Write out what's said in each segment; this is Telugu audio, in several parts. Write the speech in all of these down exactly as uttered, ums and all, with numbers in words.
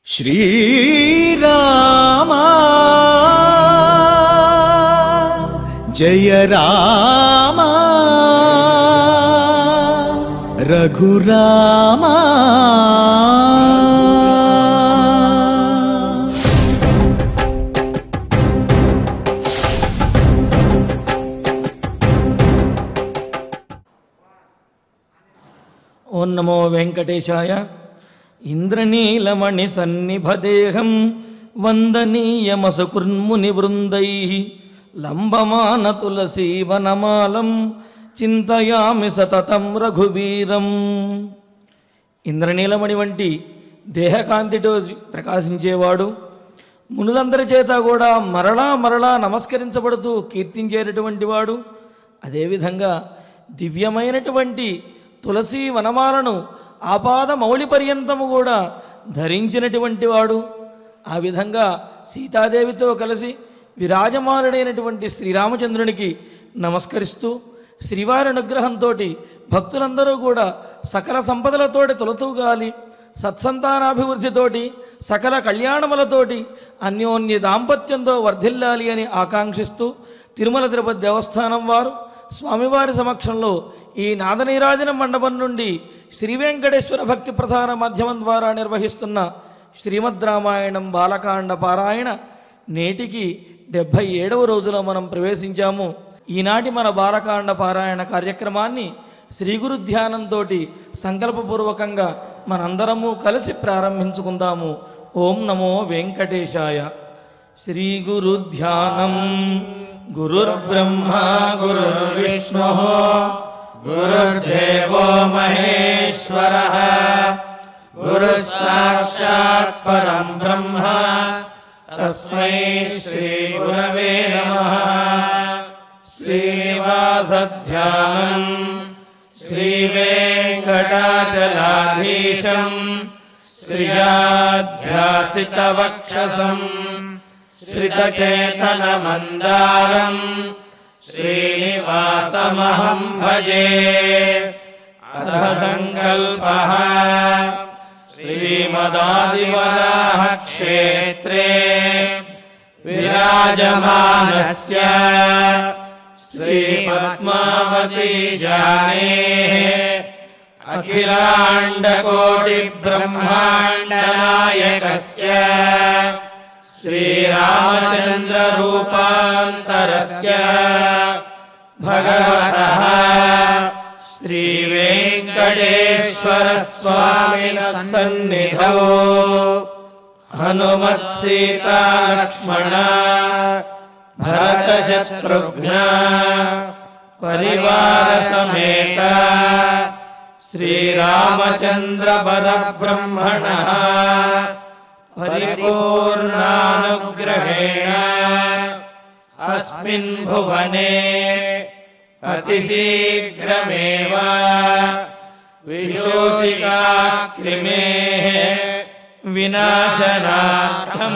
श्रीराम जय राम रघुराम ओं नमो वेंकटेशाय। इंद्रनीलमणि सन्निभदेहं वंदनीयमसुकुर्मुनिवृन्दैः लंबमान तुलसीवनमालं चिंतयामि सततं रघुवीरं। ఇంద్రనీలమణి వంటి దేహకాంతితో ప్రకాశించేవాడు, మునులందరి చేత కూడా మరలా మరలా నమస్కరించబడుతూ కీర్తించేటటువంటి వాడు, అదేవిధంగా దివ్యమైనటువంటి తులసి వనమాలను ఆపాద మౌళి పర్యంతము కూడా ధరించినటువంటి వాడు, ఆ విధంగా సీతాదేవితో కలిసి విరాజమానుడైనటువంటి శ్రీరామచంద్రునికి నమస్కరిస్తూ శ్రీవారి అనుగ్రహంతో భక్తులందరూ కూడా సకల సంపదలతోటి తొలతూగాలి, సత్సంతానాభివృద్ధితోటి సకల కళ్యాణములతోటి అన్యోన్య దాంపత్యంతో వర్ధిల్లాలి అని ఆకాంక్షిస్తూ తిరుమల తిరుపతి దేవస్థానం వారు స్వామివారి సమక్షంలో ఈ నాదనీరాజన మండపం నుండి శ్రీ వెంకటేశ్వర భక్తి ప్రధాన మాధ్యమం ద్వారా నిర్వహిస్తున్న శ్రీమద్ రామాయణం బాలకాండ పారాయణ నేటికి డెబ్భై ఏడవ రోజులో మనం ప్రవేశించాము. ఈనాటి మన బాలకాండ పారాయణ కార్యక్రమాన్ని శ్రీ గురు ధ్యానంతో సంకల్పపూర్వకంగా మనందరము కలిసి ప్రారంభించుకుందాము. ఓం నమో వెంకటేశాయ. శ్రీ గురు ధ్యానం. గురుర్బ్రహ్మా గురుర్విష్ణుః గురుర్దేవో మహేశ్వరః గురుః సాక్షాత్ పరం బ్రహ్మ తస్మై శ్రీ గురవే నమః. శ్రీనివాసధ్యానం శ్రీ వెంకటాచలాధీశం శ్రియాధ్యాసితవక్షసం శ్రితచేతనమందారం శ్రీనివాసమహం భజే. అథ సంకల్పః శ్రీమదాదివరాహ క్షేత్రే విరాజమానస్య శ్రీపద్మావతీ జానేః అఖిలాండకోటి బ్రహ్మాండనాయకస్య శ్రీరామచంద్ర రూపాంతరస్య భగవతః శ్రీ వెంకటేశ్వర స్వామినః సన్నిధౌ హనుమత్ సీతా లక్ష్మణ భరత శత్రుఘ్న పరివార సమేత శ్రీరామచంద్ర పరబ్రహ్మణః పరిపూర్ణానుగ్రహేణ అస్మిన్ భువనే అతిశీఘ్రమేవ విశోచికాక్రిమేః వినాశనార్థం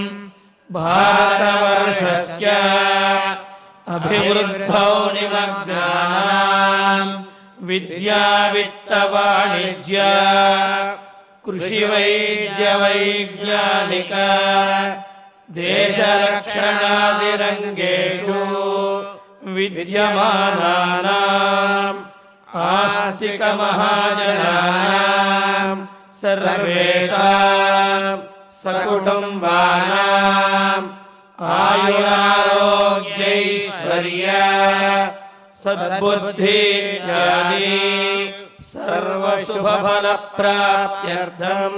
భారతవర్షస్య అభివృద్ధౌ నిమగ్నానాం విద్యా విత్త వాణిజ్య కృషి వైద్య వైజ్ఞానిక దేశరక్షణాదిరంగేషు విద్యమానానాం ఆస్తిక మహాజనానాం సర్వేషాం సకుటుంబానాం ఆయురారోగ్యైశ్వర్య సద్బుద్ధి జ్ఞాని సర్వశుభఫలప్రాప్త్యర్థం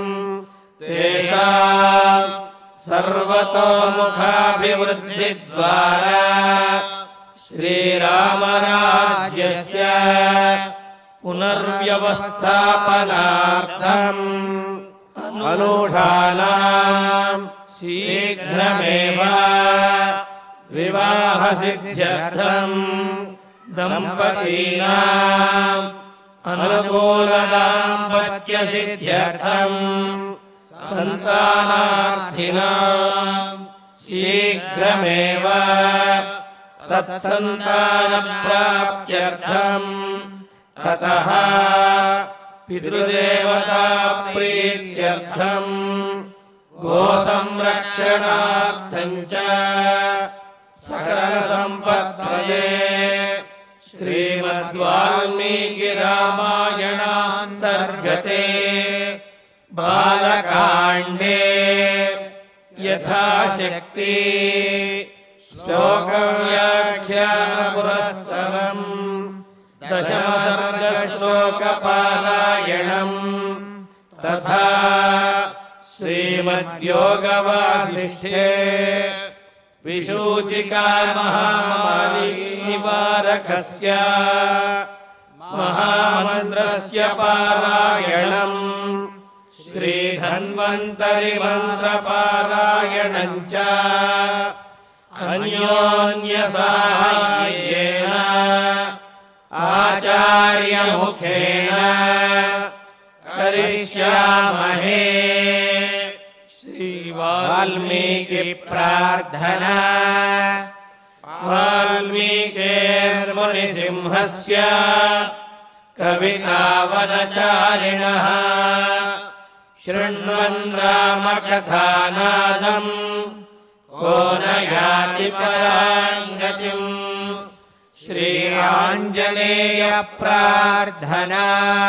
తేషాం సర్వతోముఖాభివృద్ధి ద్వారా శ్రీరామరాజ్యస్య పునర్వ్యవస్థాపనార్థం అనూఢానాం శీఘ్రమేవ వివాహసిద్ధ్యర్థం దంపతీనాం అనుకూలదాంపత్య సిద్ధ్యర్థం సంతానార్థినాం శీఘ్రమేవ సత్సంతాన ప్రాప్త్యర్థం తతః పితృదేవతా ప్రీత్యర్థం गोसंरक्षणार्थं च सकलसम्पत्प्रदे श्रीमद्वाल्मीकिरामायणान्तर्गते बालकाण्डे यथाशक्ति श्लोकव्याख्यानपुरस्सरम् दशमसर्गश्लोकपारायणम् तथा श्रीमद्योगवासिष्ठे विशूचिका महामारी निवारकस्य महामन्त्रस्य पारायणम् श्रीधन्वन्तरि मन्त्रपारायणं च अन्योन्यसाहाय्येन आचार्यमुखेन करिष्यामहे। श्री वाल्मीकि प्रार्थना। वाल्मीकिर्मुनिसिंहस्य कवितावनचारिणः शृण्वन् रामकथानादम् को न याति परां गतिम्। श्री आञ्जनेय प्रार्थना।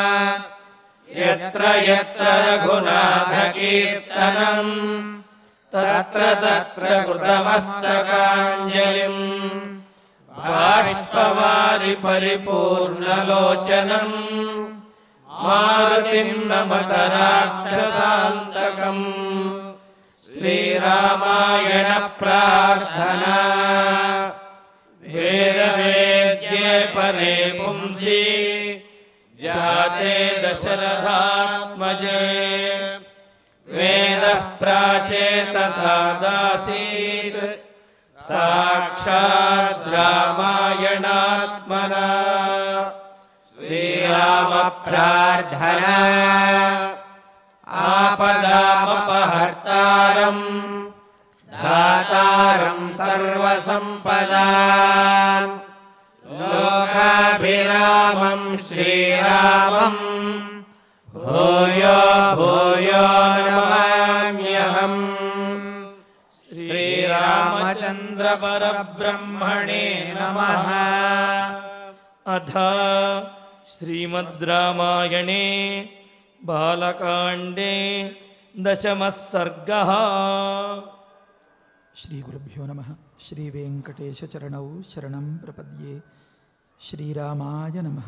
यत्र यत्र रघुनाथकीर्तनम् तत्र तत्र कृतमस्तकाञ्जलिम् बाष्पवारि परिपूर्णलोचनम् मारुतिं नमत राक्षसान्तकम्। श्रीरामायण प्रार्थना। वेदवेद्ये परे पुंसि जाते दशरथात्मजे वेदः प्राचेतसादासीत् साक्षात् रामायणात्मना। श्रीराम प्रार्थना। आपदामपहर्तारम् दातारं सर्वसम्पदां लोकाभिरामं श्रीरामं भूयो भूयो नमाम्यहम्। श्रीरामचन्द्र परब्रह्मणे नमः। अथ श्रीमद् रामायणे बालकाण्डे दशमः सर्गः। श्री गुरुभ्यो नमः। श्री वेंकटेश चरणौ शरणं प्रपद्ये। श्रीरामाय नमः।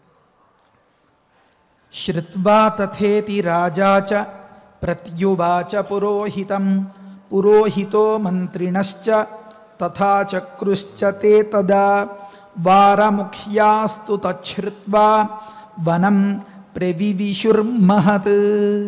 श्रुत्वा तथेति राजा च प्रत्युवाच पुरोहितं पुरोहितो मन्त्रिणश्च तथा चक्रुश्च ते तदा वारमुख्यास्तु तच्छ्रुत्वा वनं ప్రవివిశుర్మహత్.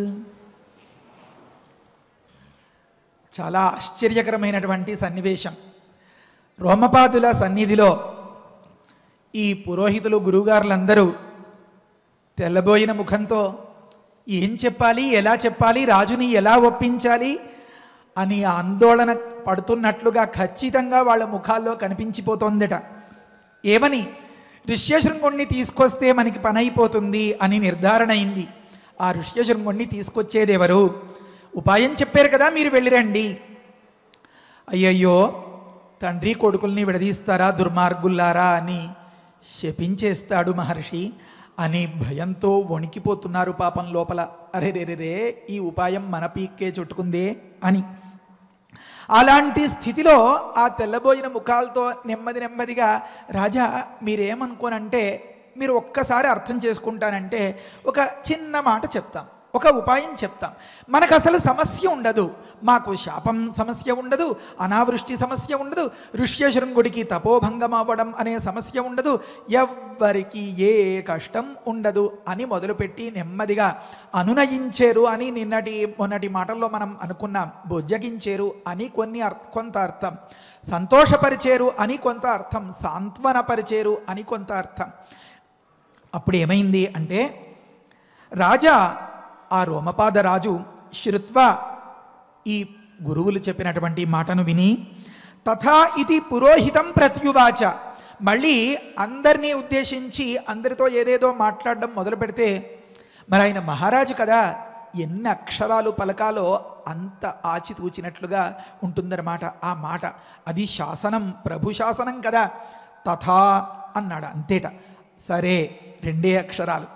చాలా ఆశ్చర్యకరమైనటువంటి సన్నివేశం. రోమపాదుల సన్నిధిలో ఈ పురోహితులు గురువుగారులందరూ తెల్లబోయిన ముఖంతో ఏం చెప్పాలి, ఎలా చెప్పాలి, రాజుని ఎలా ఒప్పించాలి అని ఆందోళన పడుతున్నట్లుగా ఖచ్చితంగా వాళ్ళ ముఖాల్లో కనిపించిపోతోందట. ఏమని? ఋష్యశృంగుణ్ణి తీసుకొస్తే మనకి పని అయిపోతుంది అని నిర్ధారణ అయింది. ఆ ఋష్యశృంగుణ్ణి తీసుకొచ్చేదెవరు? ఉపాయం చెప్పారు కదా, మీరు వెళ్ళిరండి. అయ్యయ్యో, తండ్రి కొడుకుల్ని విడదీస్తారా దుర్మార్గుల్లారా అని శపించేస్తాడు మహర్షి అని భయంతో వణికిపోతున్నారు పాపం లోపల. అరే రే రే ఈ ఉపాయం మన పీక్కే చుట్టుకుందే అని. అలాంటి స్థితిలో ఆ తెల్లబోయిన ముఖాలతో నెమ్మది నెమ్మదిగా, రాజా మీరేమనుకోనంటే, మీరు ఒక్కసారి అర్థం చేసుకుంటానంటే ఒక చిన్న మాట చెప్తాం, ఒక ఉపాయం చెప్తాం. మనకు అసలు సమస్య ఉండదు. మాకు శాపం సమస్య ఉండదు, అనావృష్టి సమస్య ఉండదు, ఋష్యశృంగుడికి తపోభంగం అవ్వడం అనే సమస్య ఉండదు, ఎవ్వరికి ఏ కష్టం ఉండదు అని మొదలుపెట్టి నెమ్మదిగా అనునయించేరు అని నిన్నటి మొన్నటి మాటల్లో మనం అనుకున్నాం. బొజ్జగించేరు అని కొన్ని అర్థ కొంత అర్థం, సంతోషపరిచేరు అని కొంత అర్థం, సాంత్వనపరిచేరు అని కొంత అర్థం. అప్పుడు ఏమైంది అంటే, రాజా ఆ రోమపాద రాజు శ్రుత్వ ఈ గురువులు చెప్పినటువంటి మాటను విని, తథా ఇది పురోహితం ప్రత్యువాచ, మళ్ళీ అందరినీ ఉద్దేశించి అందరితో ఏదేదో మాట్లాడడం మొదలు పెడితే, మరి ఆయన మహారాజు కదా, ఎన్ని అక్షరాలు పలకాలో అంత ఆచితూచినట్లుగా ఉంటుందన్నమాట ఆ మాట. అది శాసనం, ప్రభు శాసనం కదా. తథా అన్నాడు అంతేట. సరే, రెండే అక్షరాలు.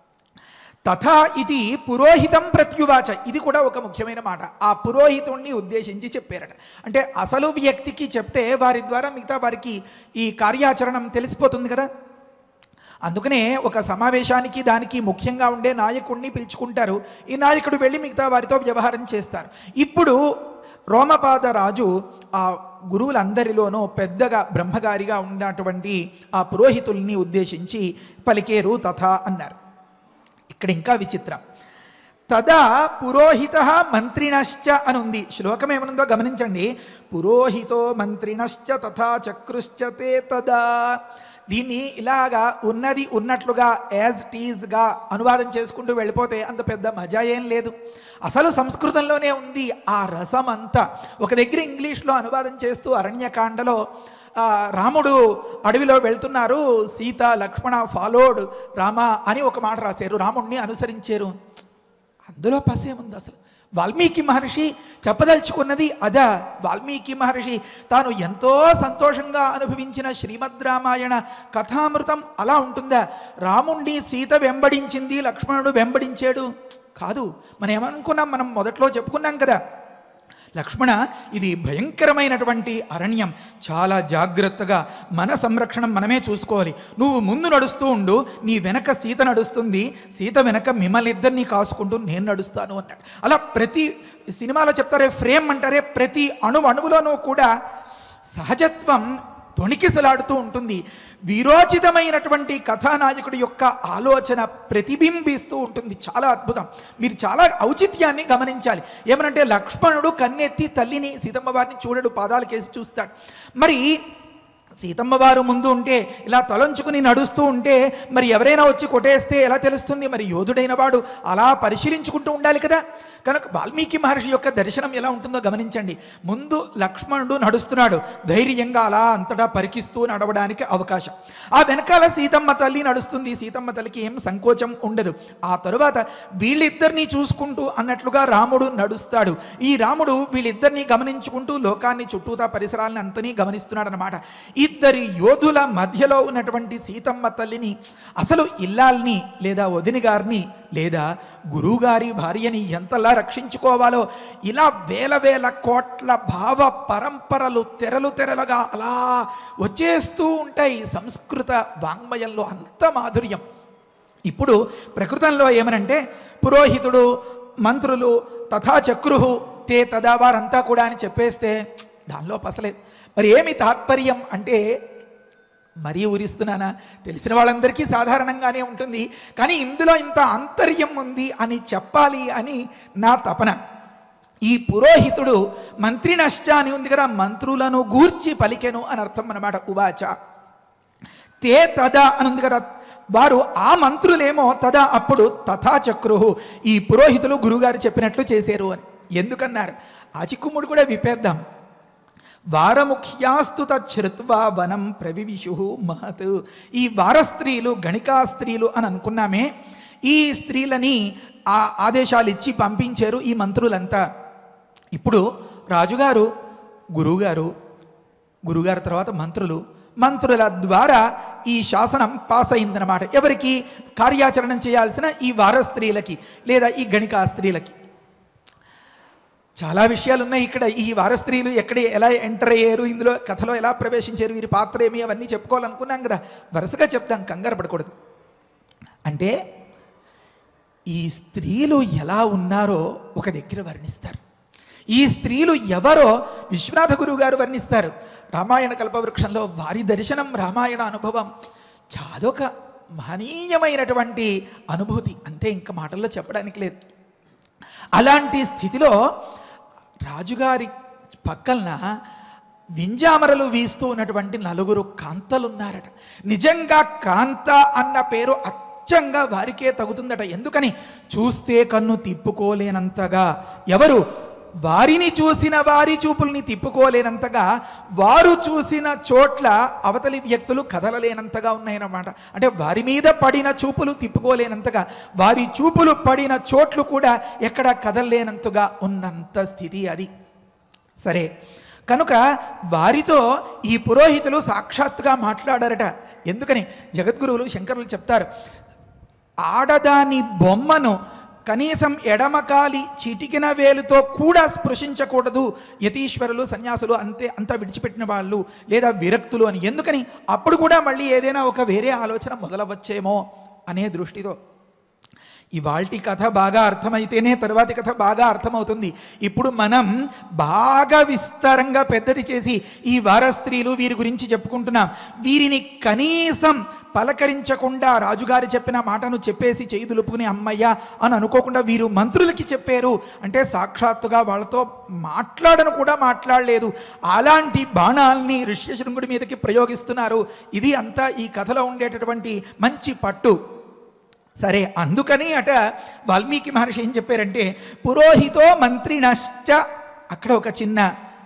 తథా ఇది పురోహితం ప్రత్యువాచ. ఇది కూడా ఒక ముఖ్యమైన మాట. ఆ పురోహితుణ్ణి ఉద్దేశించి చెప్పారట. అంటే అసలు వ్యక్తికి చెప్తే వారి ద్వారా మిగతా వారికి ఈ కార్యాచరణం తెలిసిపోతుంది కదా. అందుకనే ఒక సమావేశానికి దానికి ముఖ్యంగా ఉండే నాయకుడిని పిలుచుకుంటారు. ఈ నాయకుడు వెళ్ళి మిగతా వారితో వ్యవహారం చేస్తారు. ఇప్పుడు రోమపాద రాజు ఆ గురువులందరిలోనూ పెద్దగా బ్రహ్మగారిగా ఉన్నటువంటి ఆ పురోహితుల్ని ఉద్దేశించి పలికేరు తథా అన్నారు. ఇక్కడ ఇంకా విచిత్రం. తదా పురోహిత మంత్రిణశ్చ అని ఉంది. శ్లోకం ఏమనుందో గమనించండి. పురోహితో మంత్రిణశ్చ తథా చక్రుశ్చ తే తదా. దీన్ని ఇలాగా ఉన్నది ఉన్నట్లుగా యాజ్ టీజ్గా అనువాదం చేసుకుంటూ వెళ్ళిపోతే అంత పెద్ద మజా ఏం లేదు. అసలు సంస్కృతంలోనే ఉంది ఆ రసం అంతా. ఒక దగ్గర ఇంగ్లీష్లో అనువాదం చేస్తూ అరణ్యకాండలో రాముడు అడవిలో వెళ్తున్నారు, సీత లక్ష్మణ ఫాలోడ్ రామ అని ఒక మాట రాశారు, రాముడిని అనుసరించారు. అందులో పసేముంది అసలు? వాల్మీకి మహర్షి చెప్పదలుచుకున్నది అదా. వాల్మీకి మహర్షి తాను ఎంతో సంతోషంగా అనుభవించిన శ్రీమద్ రామాయణ కథామృతం అలా ఉంటుందా? రాముణ్ణి సీత వెంబడించింది, లక్ష్మణుడు వెంబడించాడు కాదు. మనం ఏమనుకున్నాం, మనం మొదట్లో చెప్పుకున్నాం కదా, లక్ష్మణ ఇది భయంకరమైనటువంటి అరణ్యం, చాలా జాగ్రత్తగా మన సంరక్షణం మనమే చూసుకోవాలి. నువ్వు ముందు నడుస్తూ ఉండు, నీ వెనక సీత నడుస్తుంది, సీత వెనక మిమ్మల్ని ఇద్దరిని కాసుకుంటూ నేను నడుస్తాను అన్నాడు. అలా ప్రతి సినిమాలో చెప్తారే, ఫ్రేమ్ అంటారే, ప్రతి అణు అణువులోనూ కూడా సహజత్వం తొణికిసలాడుతూ ఉంటుంది. వీరోచితమైనటువంటి కథానాయకుడి యొక్క ఆలోచన ప్రతిబింబిస్తూ ఉంటుంది. చాలా అద్భుతం. మీరు చాలా ఔచిత్యాన్ని గమనించాలి. ఏమనంటే లక్ష్మణుడు కన్నెత్తి తల్లిని సీతమ్మ వారిని చూడడు, పాదాలు కేసి చూస్తాడు. మరి సీతమ్మ వారు ముందు ఉంటే ఇలా తలంచుకుని నడుస్తూ ఉంటే మరి ఎవరైనా వచ్చి కొట్టేస్తే ఎలా తెలుస్తుంది? మరి యోధుడైన వాడు అలా పరిశీలించుకుంటూ ఉండాలి కదా. కనుక వాల్మీకి మహర్షి యొక్క దర్శనం ఎలా ఉంటుందో గమనించండి. ముందు లక్ష్మణుడు నడుస్తున్నాడు, ధైర్యంగా అలా అంతటా పరికిస్తూ నడవడానికి అవకాశం. ఆ వెనకాల సీతమ్మ తల్లి నడుస్తుంది, సీతమ్మ తల్లికి ఏం సంకోచం ఉండదు. ఆ తరువాత వీళ్ళిద్దరినీ చూసుకుంటూ అన్నట్లుగా రాముడు నడుస్తాడు. ఈ రాముడు వీళ్ళిద్దరినీ గమనించుకుంటూ లోకాన్ని, చుట్టూతా పరిసరాలను అంతనీ గమనిస్తున్నాడు అన్నమాట. ఇద్దరి యోధుల మధ్యలో ఉన్నటువంటి సీతమ్మ తల్లిని, అసలు ఇల్లాల్ని లేదా వదిని గారిని లేదా గురువుగారి భార్యని ఎంతలా రక్షించుకోవాలో ఇలా వేల వేల కోట్ల భావ పరంపరలు తెరలు తెరలుగా అలా వచ్చేస్తూ ఉంటాయి సంస్కృత వాంగ్మయంలో. అంత మాధుర్యం. ఇప్పుడు ప్రకృతంలో ఏమనంటే పురోహితుడు, మంత్రులు, తథా చక్రుహు తే తదా వారంతా కూడా అని చెప్పేస్తే దానిలో పసలేదు. మరి ఏమి తాత్పర్యం అంటే, మరీ ఊరిస్తున్నానా? తెలిసిన వాళ్ళందరికీ సాధారణంగానే ఉంటుంది, కానీ ఇందులో ఇంత ఆంతర్యం ఉంది అని చెప్పాలి అని నా తపన. ఈ పురోహితుడు మంత్రినశ్చ అని ఉంది కదా, మంత్రులను గూర్చి పలికెను అని అర్థం అన్నమాట. ఉవాచ తే తదా అని ఉంది కదా, వారు ఆ మంత్రులేమో తదా అప్పుడు తథా చక్రుహు ఈ పురోహితులు గురుగారు చెప్పినట్లు చేశారు అని. ఎందుకన్నారు? ఆ చిక్కుముడు కూడా విపేద్దాం. వారముఖ్యాస్తు తచ్ఛృత్వా వనం ప్రవివిషు మహత్. ఈ వార స్త్రీలు గణికా స్త్రీలు అని అనుకున్నామే, ఈ స్త్రీలని ఆ ఆదేశాలు ఇచ్చి పంపించారు ఈ మంత్రులంతా. ఇప్పుడు రాజుగారు, గురువుగారు, గురుగారు తర్వాత మంత్రులు, మంత్రుల ద్వారా ఈ శాసనం పాస్ అయిందనమాట. ఎవరికి? కార్యాచరణం చేయాల్సిన ఈ వార స్త్రీలకి లేదా ఈ గణికా స్త్రీలకి. చాలా విషయాలు ఉన్నాయి ఇక్కడ. ఈ వార స్త్రీలు ఎక్కడ ఎలా ఎంటర్ అయ్యారు, ఇందులో కథలో ఎలా ప్రవేశించారు, వీరి పాత్ర ఏమి, అవన్నీ చెప్పుకోవాలనుకున్నాం కదా. వరుసగా చెప్తాం, కంగారు పడకూడదు. అంటే ఈ స్త్రీలు ఎలా ఉన్నారో ఒక దగ్గర వర్ణిస్తారు. ఈ స్త్రీలు ఎవరో విశ్వనాథ గురువు గారు వర్ణిస్తారు రామాయణ కల్పవృక్షంలో. వారి దర్శనం, రామాయణ అనుభవం చాదొక మహనీయమైనటువంటి అనుభూతి. అంతే, ఇంకా మాటల్లో చెప్పడానికి లేదు. అలాంటి స్థితిలో రాజుగారి పక్కన వింజామరలు వీస్తూ ఉన్నటువంటి నలుగురు కాంతలున్నారట. నిజంగా కాంత అన్న పేరు అచ్చంగా వారికే తగుతుందట. ఎందుకని? చూస్తే కన్ను తిప్పుకోలేనంతగా. ఎవరు? వారిని చూసిన వారి చూపుల్ని తిప్పుకోలేనంతగా వారు చూసిన చోట్ల అవతలి వ్యక్తులు కదలలేనంతగా ఉన్నాయన్నమాట. అంటే వారి మీద పడిన చూపులు తిప్పుకోలేనంతగా వారి చూపులు పడిన చోట్లు కూడా ఎక్కడ కదలలేనంతగా ఉన్నంత స్థితి అది. సరే, కనుక వారితో ఈ పురోహితులు సాక్షాత్తుగా మాట్లాడారట. ఎందుకని జగద్గురువులు శంకరులు చెప్తారు, ఆడదాని బొమ్మను కనీసం ఎడమకాలి చిటికిన వేలుతో కూడా స్పృశించకూడదు యతీశ్వరులు, సన్యాసులు, అంతే అంతా విడిచిపెట్టిన వాళ్ళు లేదా విరక్తులు అని. ఎందుకని? అప్పుడు కూడా మళ్ళీ ఏదైనా ఒక వేరే ఆలోచన మొదలవచ్చేమో అనే దృష్టితో. ఇవాల్టి కథ బాగా అర్థమైతేనే తరువాతి కథ బాగా అర్థమవుతుంది. ఇప్పుడు మనం బాగా విస్తారంగా పెద్దది చేసి ఈ వార స్త్రీలు వీరి గురించి చెప్పుకుంటున్నాం. వీరిని కనీసం పలకరించకుండా రాజుగారు చెప్పిన మాటను చెప్పేసి చేయి దులుపుకుని అమ్మయ్య అని అనుకోకుండా వీరు మంత్రులకి చెప్పారు అంటే సాక్షాత్తుగా వాళ్ళతో మాట్లాడను కూడా మాట్లాడలేదు. అలాంటి బాణాల్ని ఋష్యశృంగుడి మీదకి ప్రయోగిస్తున్నారు. ఇది అంతా ఈ కథలో ఉండేటటువంటి మంచి పట్టు. సరే, అందుకని అట వాల్మీకి మహర్షి ఏం చెప్పారంటే, పురోహితో మంత్రినశ్చ, అక్కడ ఒక చిన్న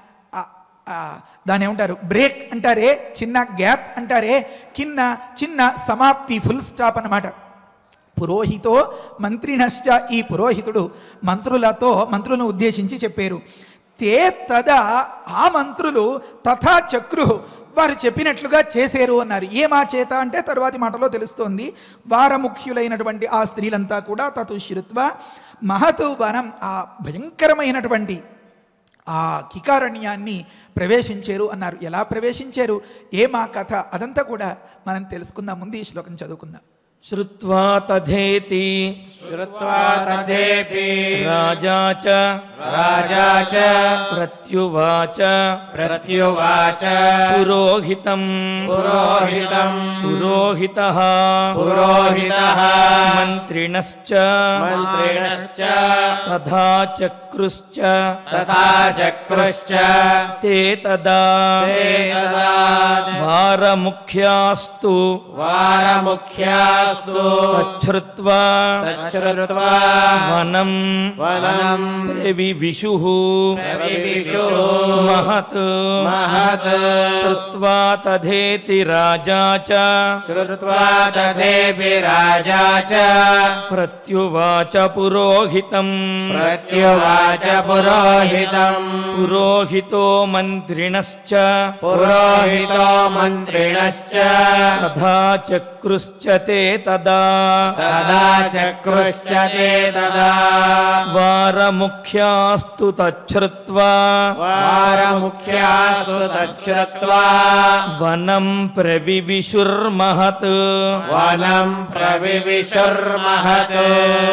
దాని ఏమంటారు బ్రేక్ అంటారే, చిన్న గ్యాప్ అంటారే, కింద చిన్న సమాప్తి, ఫుల్ స్టాప్ అన్నమాట. పురోహితో మంత్రినశ్చ, ఈ పురోహితుడు మంత్రులతో మంత్రులను ఉద్దేశించి చెప్పారు. తే తదా, ఆ మంత్రులు తథా చక్రు, వారు చెప్పినట్లుగా చేశారు అన్నారు. ఏమా చేత అంటే తరువాతి మాటలో తెలుస్తోంది. వారముఖ్యులైనటువంటి ఆ స్త్రీలంతా కూడా తతు శ్రుత్వ మహతు వనం, ఆ భయంకరమైనటువంటి ఆ కికారణ్యాన్ని ప్రవేశించారు అన్నారు. ఎలా ప్రవేశించారు, ఏమా కథ, అదంతా కూడా మనం తెలుసుకుందాం. ముందు ఈ శ్లోకం చదువుకుందాం. శ్రుత్వా తథేతి శ్రుత్వా తథేతి రాజా చ రాజా చ ప్రత్యువాచ ప్రత్యువాచ పురోహితం పురోహితం పురోహితః పురోహితః మంత్రిణశ్చ మంత్రిణశ్చ తథా చక్రుశ్చ తథా చక్రుశ్చ తే తదా తే తదా వారముఖ్యాస్తు వారముఖ్యాస్తు తచ్ఛ్రుత్వా తచ్ఛ్రుత్వా వనం వనం ప్రవివిషుః ప్రవివిషుః మహత్ మహత్ శ్రుత్వా తథేతి రాజా చ శ్రుత్వా తథేపి రాజా చ ప్రత్యువాచ పురోహితం ప్రత్యువాచ పురోహితం పురోహితో మంత్రిణశ్చ పురోహితో మంత్రిణశ్చ తథా చక్రుశ్చ తే తదా తదా చక్రుశ్చ తే తదా వారముఖ్యాస్తు తచ్ఛ్రుత్వా వారముఖ్యాసు తచ్ఛ్రుత్వా వనం ప్రవివిషుర్మహత్ వనం ప్రవివిశుర్మహత్.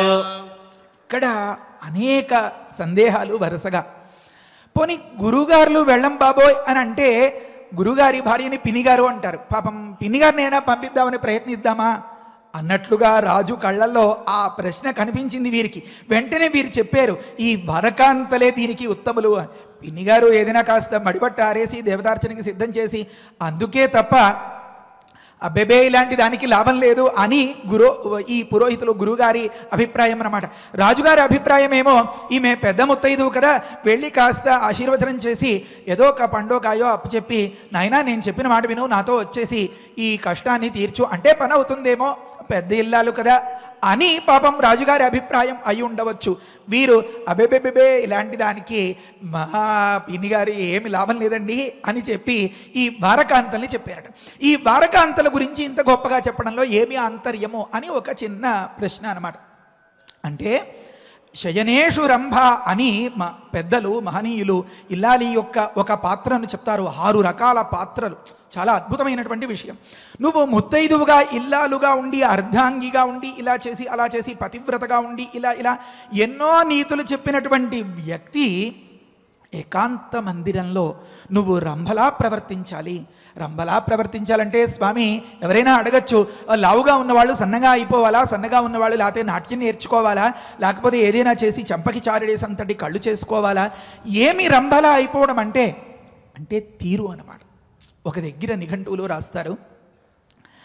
ఇక్కడ అనేక సందేహాలు వరుసగా. పోనీ గురుగారులు వెళ్ళం బాబోయ్ అని అంటే గురుగారి భార్యని పినిగారు అంటారు. పాపం పినిగారినైనా పంపిద్దామని ప్రయత్నిద్దామా అన్నట్లుగా రాజు కళ్ళల్లో ఆ ప్రశ్న కనిపించింది వీరికి. వెంటనే వీరు చెప్పారు, ఈ వరకాంతలే దీనికి ఉత్తములు. పిన్నిగారు ఏదైనా కాస్త మడిబట్ట ఆరేసి దేవతార్చనకి సిద్ధం చేసి అందుకే తప్ప అబ్బెబే ఇలాంటి దానికి లాభం లేదు అని గురు ఈ పురోహితులు గురుగారి అభిప్రాయం అన్నమాట. రాజుగారి అభిప్రాయం ఏమో, ఈమె పెద్ద ముత్తైదువు కదా, వెళ్ళి కాస్త ఆశీర్వచనం చేసి ఏదో ఒక పండో కాయో అప్పు చెప్పి, నాయనా నేను చెప్పిన మాట విను, నాతో వచ్చేసి ఈ కష్టాన్ని తీర్చు అంటే పని అవుతుందేమో, పెద్ద ఇల్లాలు కదా అని పాపం రాజుగారి అభిప్రాయం అయి ఉండవచ్చు. వీరు అబెబెబెబే ఇలాంటి దానికి మహా పిన్నిగారి ఏమి లాభం లేదండి అని చెప్పి ఈ వారకాంతల్ని చెప్పారట. ఈ వారకాంతల గురించి ఇంత గొప్పగా చెప్పడంలో ఏమి ఆంతర్యము అని ఒక చిన్న ప్రశ్న అన్నమాట. అంటే శయనేషు రంభ అని మా పెద్దలు మహనీయులు ఇల్లాలి యొక్క ఒక పాత్రను చెప్తారు. ఆరు రకాల పాత్రలు, చాలా అద్భుతమైనటువంటి విషయం. నువ్వు ముత్తైదువుగా ఇల్లాలుగా ఉండి అర్ధాంగిగా ఉండి ఇలా చేసి అలా చేసి పతివ్రతగా ఉండి ఇలా ఇలా ఎన్నో నీతులు చెప్పినటువంటి వ్యక్తి ఏకాంత మందిరంలో నువ్వు రంభలా ప్రవర్తించాలి. రంభలా ప్రవర్తించాలంటే స్వామి ఎవరైనా అడగచ్చు, లావుగా ఉన్నవాళ్ళు సన్నగా అయిపోవాలా, సన్నగా ఉన్నవాళ్ళు లేకపోతే నాట్యం నేర్చుకోవాలా, లేకపోతే ఏదైనా చేసి చంపకి చారడేసి అంతటి కళ్ళు చేసుకోవాలా, ఏమి రంభలా అయిపోవడం అంటే అంటే తీరు అన్నమాట. ఒక దగ్గర నిఘంటువులో రాస్తారు,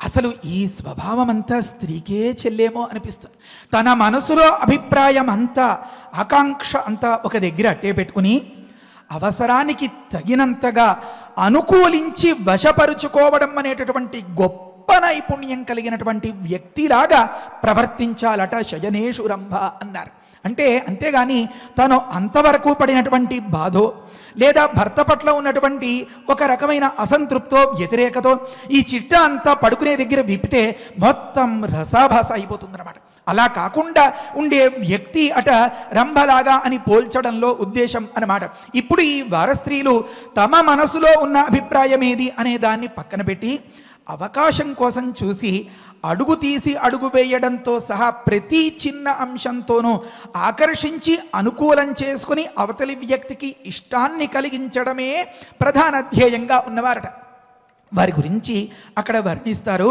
అసలు ఈ స్వభావం అంతా స్త్రీకే చెల్లేమో అనిపిస్తుంది. తన మనసులో అభిప్రాయం అంతా, ఆకాంక్ష అంతా ఒక దగ్గర అట్టే పెట్టుకుని అవసరానికి తగినంతగా అనుకూలించి వశపరుచుకోవడం అనేటటువంటి గొప్ప నైపుణ్యం కలిగినటువంటి వ్యక్తిలాగా ప్రవర్తించాలట శయనేషు రంభ అన్నారు. అంటే అంతేగాని తను అంతవరకు పడినటువంటి బాధో లేదా భర్త పట్ల ఉన్నటువంటి ఒక రకమైన అసంతృప్తో వ్యతిరేకతో ఈ చిట్ట అంతా పడుకునే దగ్గర విప్పితే మొత్తం రసాభాస అయిపోతుందన్నమాట. అలా కాకుండా ఉండే వ్యక్తి అట రంభలాగా అని పోల్చడంలో ఉద్దేశం అన్నమాట. ఇప్పుడు ఈ వారస్త్రీలు తమ మనసులో ఉన్న అభిప్రాయం ఏది అనే దాన్ని పక్కన పెట్టి అవకాశం కోసం చూసి అడుగు తీసి అడుగు వేయడంతో సహా ప్రతి చిన్న అంశంతోనూ ఆకర్షించి అనుకూలం చేసుకుని అవతలి వ్యక్తికి ఇష్టాన్ని కలిగించడమే ప్రధాన ధ్యేయంగా ఉన్నవారట. వారి గురించి అక్కడ వర్ణిస్తారు.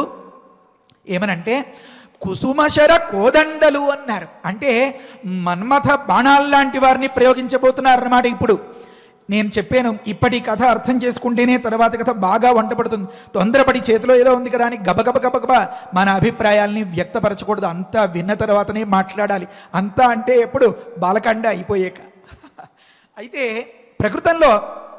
ఏమనంటే కుసుమశర కోదండలు అన్నారు. అంటే మన్మథ బాణాల్లాంటి వారిని ప్రయోగించబోతున్నారన్నమాట. ఇప్పుడు నేను చెప్పాను, ఇప్పటి కథ అర్థం చేసుకుంటేనే తర్వాత కథ బాగా వంటపడుతుంది. తొందరపడి చేతిలో ఏదో ఉంది కదా అని గబగబ గబగబ మన అభిప్రాయాల్ని వ్యక్తపరచకూడదు. అంతా విన్న తర్వాతనే మాట్లాడాలి. అంతా అంటే ఎప్పుడు బాలకాండ అయిపోయాక. అయితే ప్రకృతంలో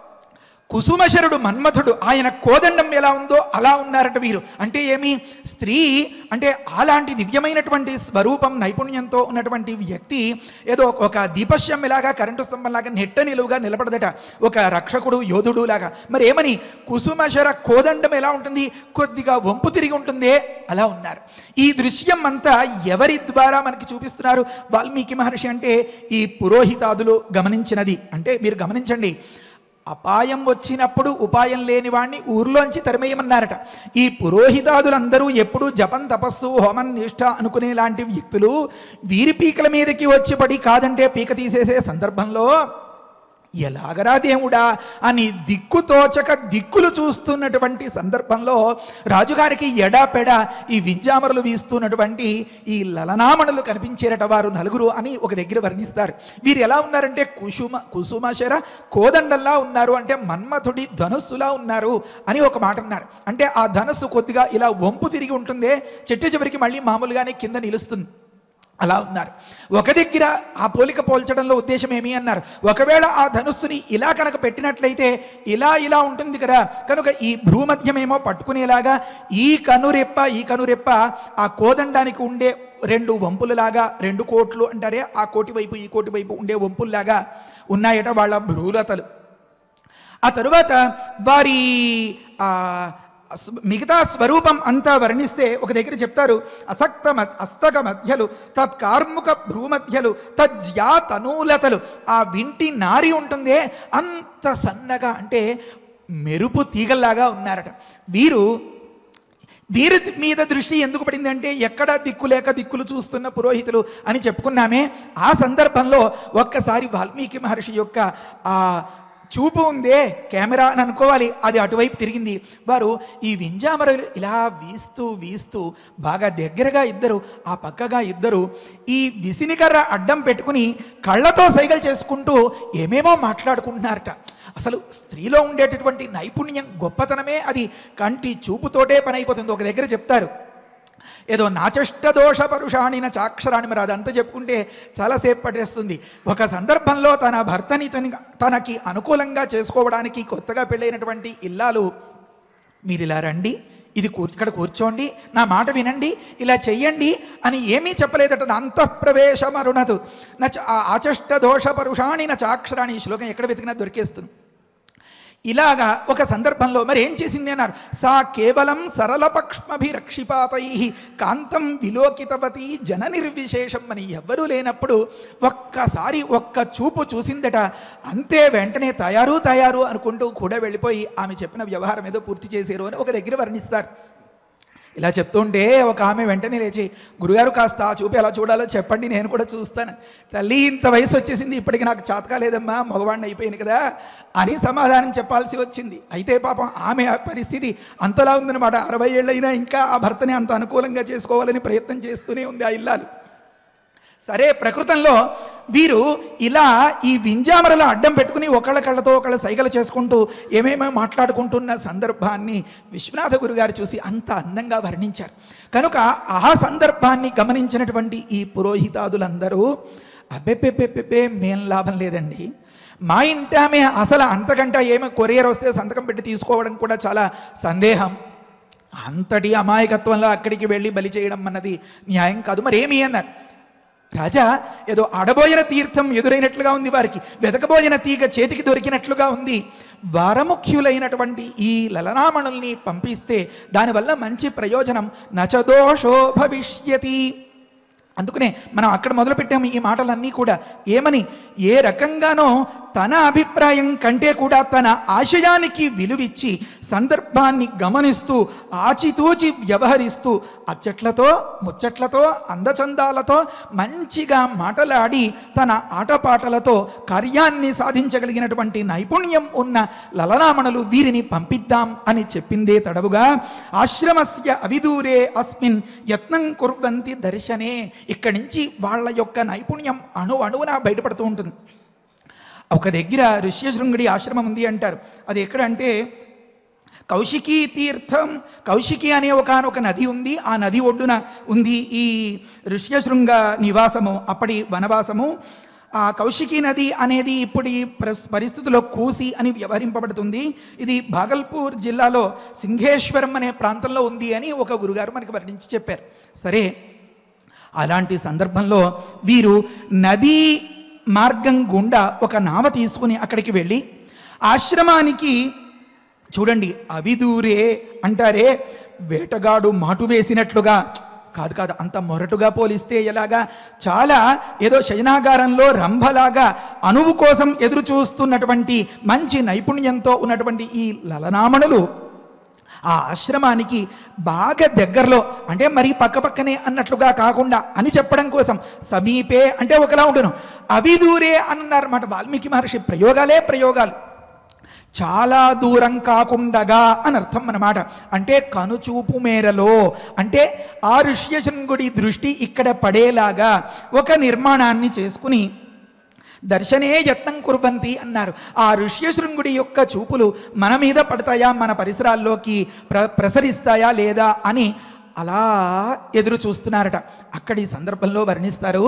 కుసుమశరుడు మన్మథుడు, ఆయన కోదండం ఎలా ఉందో అలా ఉన్నారట వీరు. అంటే ఏమి, స్త్రీ అంటే అలాంటి దివ్యమైనటువంటి స్వరూపం నైపుణ్యంతో ఉన్నటువంటి వ్యక్తి ఏదో ఒక దీపశ్యం ఇలాగా కరెంటు స్తంభంలాగా నెట్ట నిలువుగా నిలబడదట, ఒక రక్షకుడు యోధుడు లాగా. మరి ఏమని, కుసుమశర కోదండం ఎలా ఉంటుంది, కొద్దిగా వంపు తిరిగి ఉంటుందే అలా ఉన్నారు. ఈ దృశ్యం అంతా ఎవరి ద్వారా మనకి చూపిస్తున్నారు వాల్మీకి మహర్షి అంటే ఈ పురోహితాదులు గమనించినది. అంటే మీరు గమనించండి, అపాయం వచ్చినప్పుడు ఉపాయం లేని వాడిని ఊర్లోంచి తరిమేయమన్నారట. ఈ పురోహితాదులందరూ ఎప్పుడు జపం తపస్సు హోమం నిష్ఠ అనుకునే లాంటి వ్యక్తులు వీరి పీకల మీదకి వచ్చి పడి కాదంటే పీక తీసేసే సందర్భంలో ఎలాగరా దేవుడా అని దిక్కుతోచక దిక్కులు చూస్తున్నటువంటి సందర్భంలో రాజుగారికి ఎడాపెడ ఈ వింజామరులు వీస్తున్నటువంటి ఈ లలనామణులు కనిపించేరట వారు నలుగురు అని ఒక దగ్గర వర్ణిస్తారు. వీరు ఎలా ఉన్నారంటే కుసుమ కుసుమశర కోదండల్లా ఉన్నారు, అంటే మన్మథుడి ధనుస్సులా ఉన్నారు అని ఒక మాట అన్నారు. అంటే ఆ ధనుస్సు కొద్దిగా ఇలా వంపు తిరిగి ఉంటుందే, చెట్టు చివరికి మళ్ళీ మామూలుగానే కింద నిలుస్తుంది, అలా ఉన్నారు. ఒక దగ్గర ఆ పోలిక పోల్చడంలో ఉద్దేశం ఏమి అన్నారు, ఒకవేళ ఆ ధనుస్సుని ఇలా కనుక పెట్టినట్లయితే ఇలా ఇలా ఉంటుంది కదా, కనుక ఈ భ్రూమధ్యమేమో పట్టుకునేలాగా ఈ కనురెప్ప ఈ కనురెప్ప ఆ కోదండానికి ఉండే రెండు వంపులలాగా, రెండు కోట్లు అంటారే ఆ కోటి వైపు ఈ కోటి వైపు ఉండే వంపుల్లాగా ఉన్నాయట వాళ్ళ భ్రూలతలు. ఆ తరువాత వారి ఆ మిగతా స్వరూపం అంతా వర్ణిస్తే ఒక దగ్గర చెప్తారు, అసక్త అస్తక మధ్యలు తత్కార్ముక భ్రూమధ్యలు తజ్యా తనూలతలు. ఆ వింటి నారి ఉంటుందే అంత సన్నగా, అంటే మెరుపు తీగల్లాగా ఉన్నారట. వీరు వీరి మీద దృష్టి ఎందుకు పడింది అంటే ఎక్కడ దిక్కులేక దిక్కులు చూస్తున్న పురోహితులు అని చెప్పుకున్నామే. ఆ సందర్భంలో ఒక్కసారి వాల్మీకి మహర్షి యొక్క ఆ చూపు ఉందే కెమెరా అని అనుకోవాలి, అది అటువైపు తిరిగింది. వారు ఈ వింజామరలు ఇలా వీస్తూ వీస్తూ బాగా దగ్గరగా ఇద్దరు, ఆ పక్కగా ఇద్దరు ఈ విసినికర్ర అడ్డం పెట్టుకుని కళ్ళతో సైగలు చేసుకుంటూ ఏమేమో మాట్లాడుకుంటున్నారట. అసలు స్త్రీలో ఉండేటటువంటి నైపుణ్యం గొప్పతనమే అది కంటి చూపుతోటే పని అయిపోతుంది. ఒక దగ్గర చెప్తారు, ఏదో నాచష్ట దోష పరుషాణిన చాక్షరాణి, మరి అదంతా చెప్పుకుంటే చాలాసేపు పట్టేస్తుంది. ఒక సందర్భంలో తన భర్తని తన తనకి అనుకూలంగా చేసుకోవడానికి కొత్తగా పెళ్ళైనటువంటి ఇల్లాలు, మీరు ఇలా రండి, ఇది కూ ఇక్కడ కూర్చోండి, నా మాట వినండి, ఇలా చెయ్యండి అని ఏమీ చెప్పలేదట. అంతఃప్రవేశం అరుణతు నచ ఆచష్ట దోష పరుషాణి న చాక్షరాణి. ఈ శ్లోకం ఎక్కడ వెతికినా దొరికేస్తుంది. ఇలాగా ఒక సందర్భంలో మరి ఏం చేసింది అన్నారు, సా కేవలం సరళపక్ష్మభిరక్షిపాతై కాంతం విలోకితవతి జన నిర్విశేషం అని. ఎవ్వరూ లేనప్పుడు ఒక్కసారి ఒక్క చూపు చూసిందట, అంతే వెంటనే తయారు తయారు అనుకుంటూ కూడా వెళ్ళిపోయి ఆమె చెప్పిన వ్యవహారం ఏదో పూర్తి చేశారు అని ఒక దగ్గర వర్ణిస్తారు. ఇలా చెప్తుంటే ఒక ఆమె వెంటనే లేచి, గురుగారు కాస్త ఆ చూపు ఎలా చూడాలో చెప్పండి, నేను కూడా చూస్తాను. తల్లి, ఇంత వయసు వచ్చేసింది, ఇప్పటికి నాకు చాతకా లేదమ్మా, మగవాడిని అయిపోయింది కదా అని సమాధానం చెప్పాల్సి వచ్చింది. అయితే పాపం ఆమె పరిస్థితి అంతలా ఉందన్నమాట. అరవై ఏళ్ళైనా ఇంకా ఆ భర్తని అంత అనుకూలంగా చేసుకోవాలని ప్రయత్నం చేస్తూనే ఉంది ఆ ఇల్లాలు. సరే, ప్రకృతంలో వీరు ఇలా ఈ వింజామరలో అడ్డం పెట్టుకుని ఒకళ్ళ కళ్ళతో ఒకళ్ళ సైగలు చేసుకుంటూ ఏమేమో మాట్లాడుకుంటున్న సందర్భాన్ని విశ్వనాథ గురుగారు చూసి అంత అందంగా వర్ణించారు. కనుక ఆ సందర్భాన్ని గమనించినటువంటి ఈ పురోహితాదులందరూ అబ్బెబ్బెబ్బెబ్బెబ్బే మేం లాభం లేదండి, మా ఇంటి ఆమె అసలు అంతకంటే ఏమో కొరియర్ వస్తే సంతకం పెట్టి తీసుకోవడం కూడా చాలా సందేహం, అంతటి అమాయకత్వంలో అక్కడికి వెళ్ళి బలి చేయడం అన్నది న్యాయం కాదు, మరేమి అన్నారు. రాజా, ఏదో అడబోయిన తీర్థం ఎదురైనట్లుగా ఉంది, వారికి వెతకబోయిన తీగ చేతికి దొరికినట్లుగా ఉంది. వారముఖ్యులైనటువంటి ఈ లలనామణుల్ని పంపిస్తే దానివల్ల మంచి ప్రయోజనం నచదోషో భవిష్యతి. అందుకనే మనం అక్కడ మొదలుపెట్టాము ఈ మాటలన్నీ కూడా. ఏమని? ఏ రకంగానో తన అభిప్రాయం కంటే కూడా తన ఆశయానికి విలువిచ్చి సందర్భాన్ని గమనిస్తూ ఆచితూచి వ్యవహరిస్తూ అచ్చట్లతో ముచ్చట్లతో అందచందాలతో మంచిగా మాటలాడి తన ఆటపాటలతో కార్యాన్ని సాధించగలిగినటువంటి నైపుణ్యం ఉన్న లలనామణులు వీరిని పంపిద్దాం అని చెప్పిందే తడవుగా ఆశ్రమస్య అవిదూరే అస్మిన్ యత్నం కుర్వంతి దర్శనే. ఇక్కడి నుంచి వాళ్ళ యొక్క నైపుణ్యం అణు అణువున బయటపడుతూ ఉంటుంది. ఒక దగ్గర ఋష్యశృంగుడి ఆశ్రమం ఉంది అంటారు. అది ఎక్కడంటే కౌశికీ తీర్థం, కౌశికి అనే ఒకనొక నది ఉంది, ఆ నది ఒడ్డున ఉంది ఈ ఋష్యశృంగ నివాసము, అప్పటి వనవాసము. ఆ కౌశికీ నది అనేది ఇప్పుడు పరిస్థితుల్లో కూసి అని వ్యవహరింపబడుతుంది. ఇది భాగల్పూర్ జిల్లాలో సింఘేశ్వరం అనే ప్రాంతంలో ఉంది అని ఒక గురుగారు మనకి వర్ణించి చెప్పారు. సరే, అలాంటి సందర్భంలో వీరు నదీ మార్గం గుండా ఒక నావ తీసుకుని అక్కడికి వెళ్ళి ఆశ్రమానికి, చూడండి అవిదూరే అంటారే, వేటగాడు మాటు వేసినట్లుగా కాదు కాదు, అంత మొరటుగా పోలిస్తే ఎలాగా, చాలా ఏదో శయనాగారంలో రంభలాగా అణువు కోసం ఎదురు చూస్తున్నటువంటి మంచి నైపుణ్యంతో ఉన్నటువంటి ఈ లలనామణులు ఆ ఆశ్రమానికి బాగా దగ్గరలో, అంటే మరి పక్కపక్కనే అన్నట్లుగా కాకుండా అని చెప్పడం కోసం సమీపే అంటే ఒకలా ఉండును, అవిదూరే అన్నారన్నమాట. వాల్మీకి మహర్షి ప్రయోగాలే ప్రయోగాలు. చాలా దూరం కాకుండగా అని అర్థం అన్నమాట. అంటే కనుచూపు మేరలో, అంటే ఆ ఋష్యశృంగుడి దృష్టి ఇక్కడ పడేలాగా ఒక నిర్మాణాన్ని చేసుకుని దర్శనే యత్నం కుర్వంతి అన్నారు. ఆ ఋష్యశృంగుడి యొక్క చూపులు మన మీద పడతాయా, మన పరిసరాల్లోకి ప్ర ప్రసరిస్తాయా లేదా అని అలా ఎదురు చూస్తున్నారట. అక్కడి సందర్భంలో వర్ణిస్తారు,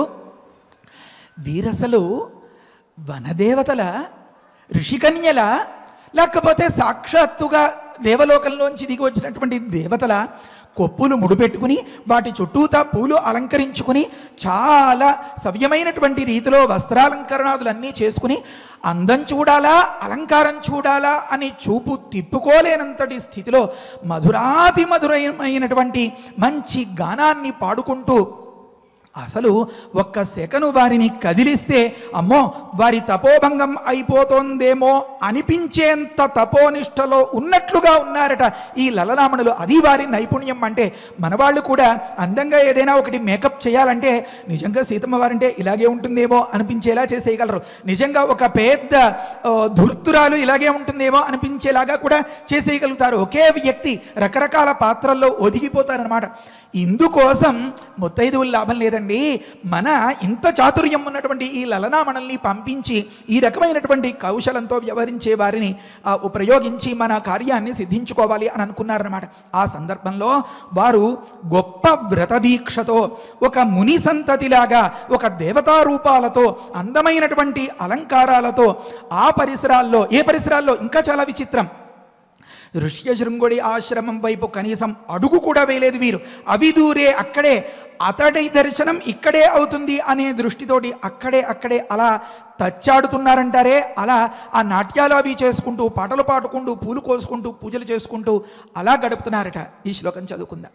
వీరసలు వనదేవతల, ఋషికన్యల, లేకపోతే సాక్షాత్తుగా దేవలోకంలోంచి దిగి వచ్చినటువంటి దేవతల కొప్పులు ముడిపెట్టుకుని వాటి చుట్టూతా పూలు అలంకరించుకుని చాలా సవ్యమైనటువంటి రీతిలో వస్త్రాలంకరణాదులన్నీ చేసుకుని అందం చూడాలా అలంకారం చూడాలా అని చూపు తిప్పుకోలేనంతటి స్థితిలో మధురాతి మధురమైనటువంటి మంచి గానాన్ని పాడుకుంటూ అసలు ఒక్క సెకను వారిని కదిలిస్తే అమ్మో వారి తపోభంగం అయిపోతోందేమో అనిపించేంత తపోనిష్టలో ఉన్నట్లుగా ఉన్నారట ఈ లలనామణులు. అది వారి నైపుణ్యం. అంటే మనవాళ్ళు కూడా అందంగా ఏదైనా ఒకటి మేకప్ చేయాలంటే నిజంగా సీతమ్మ వారంటే ఇలాగే ఉంటుందేమో అనిపించేలా చేసేయగలరు, నిజంగా ఒక పెద్ద ధూర్తురాలు ఇలాగే ఉంటుందేమో అనిపించేలాగా కూడా చేసేయగలుగుతారు. ఒకే వ్యక్తి రకరకాల పాత్రల్లో ఒదిగిపోతారనమాట. ఇందుకోసం ముత్తైదువులు లాభం లేదండి, మన ఇంత చాతుర్యం ఉన్నటువంటి ఈ లలనామణుల్ని పంపించి ఈ రకమైనటువంటి కౌశలంతో వ్యవహరించే వారిని ఉపయోగించి మన కార్యాన్ని సిద్ధించుకోవాలి అని అనుకున్నారన్నమాట. ఆ సందర్భంలో వారు గొప్ప వ్రతదీక్షతో ఒక ముని సంతతిలాగా ఒక దేవతా రూపాలతో అందమైనటువంటి అలంకారాలతో ఆ పరిసరాల్లో, ఏ పరిసరాల్లో ఇంకా చాలా విచిత్రం, ఋష్యశృంగుడి ఆశ్రమం వైపు కనీసం అడుగు కూడా వేయలేదు వీరు. అవిదూరే, అక్కడే అతడి దర్శనం ఇక్కడే అవుతుంది అనే దృష్టితోటి అక్కడే అక్కడే అలా తచ్చాడుతున్నారంటారే, అలా ఆ నాట్యాలు అవి చేసుకుంటూ పాటలు పాడుకుంటూ పూలు కోసుకుంటూ పూజలు చేసుకుంటూ అలా గడుపుతున్నారట. ఈ శ్లోకం చదువుకుందాం.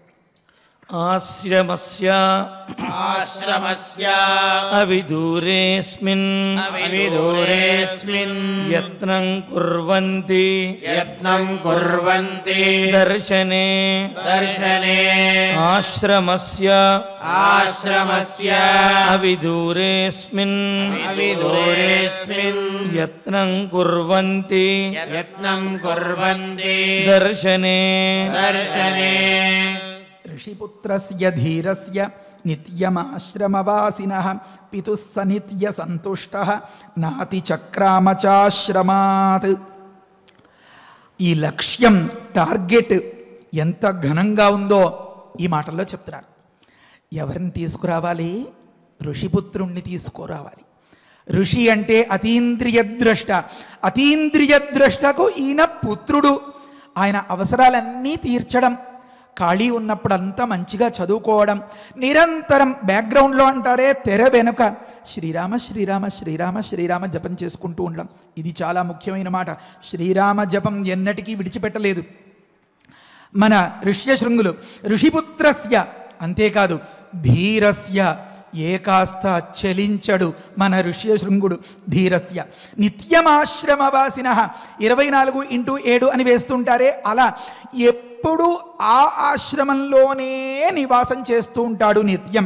ఆశ్రమస్య ఆశ్రమస్య అవిదూరేస్మిన్ అవిదూరేస్మిన్ యత్నం కుర్వంతి యత్నం కుర్వంతి దర్శనే దర్శనే ఆశ్రమస్య ఆశ్రమస్య అవిదూరేస్మిన్ అవిదూరేస్మిన్ యత్నం కుర్వంతి యత్నం కుర్వంతి దర్శనే దర్శనే ఋషిపుత్రస్య ధీరస్య నిత్యమాశ్రమవాసినః పితుః స నిత్య సంతుష్టః నాతి చక్రామచాశ్రమాత్. ఈ లక్ష్యం, టార్గెట్ ఎంత ఘనంగా ఉందో ఈ మాటల్లో చెప్తున్నారు. ఎవరిని తీసుకురావాలి? ఋషిపుత్రుణ్ణి తీసుకురావాలి. ఋషి అంటే అతీంద్రియ ద్రష్ట. అతీంద్రియ ద్రష్టకు ఈయన పుత్రుడు. ఆయన అవసరాలన్నీ తీర్చడం, ఖాళీ ఉన్నప్పుడంతా మంచిగా చదువుకోవడం, నిరంతరం బ్యాక్గ్రౌండ్లో అంటారే తెర వెనుక శ్రీరామ శ్రీరామ శ్రీరామ శ్రీరామ జపం చేసుకుంటూ ఉండడం. ఇది చాలా ముఖ్యమైన మాట. శ్రీరామ జపం ఎన్నటికీ విడిచిపెట్టలేదు మన ఋష్యశృంగులు. ఋషిపుత్రస్య, అంతేకాదు ధీరస్య, ఏ కాస్త చలించడు మన ఋష్యశృంగుడు. ధీరస్య నిత్యమాశ్రమవాసిన, ఇరవై నాలుగు ఇంటూ ఏడు అని వేస్తుంటారే, అలా ఎప్పుడు ఆ ఆశ్రమంలోనే నివాసం చేస్తూ ఉంటాడు నిత్యం.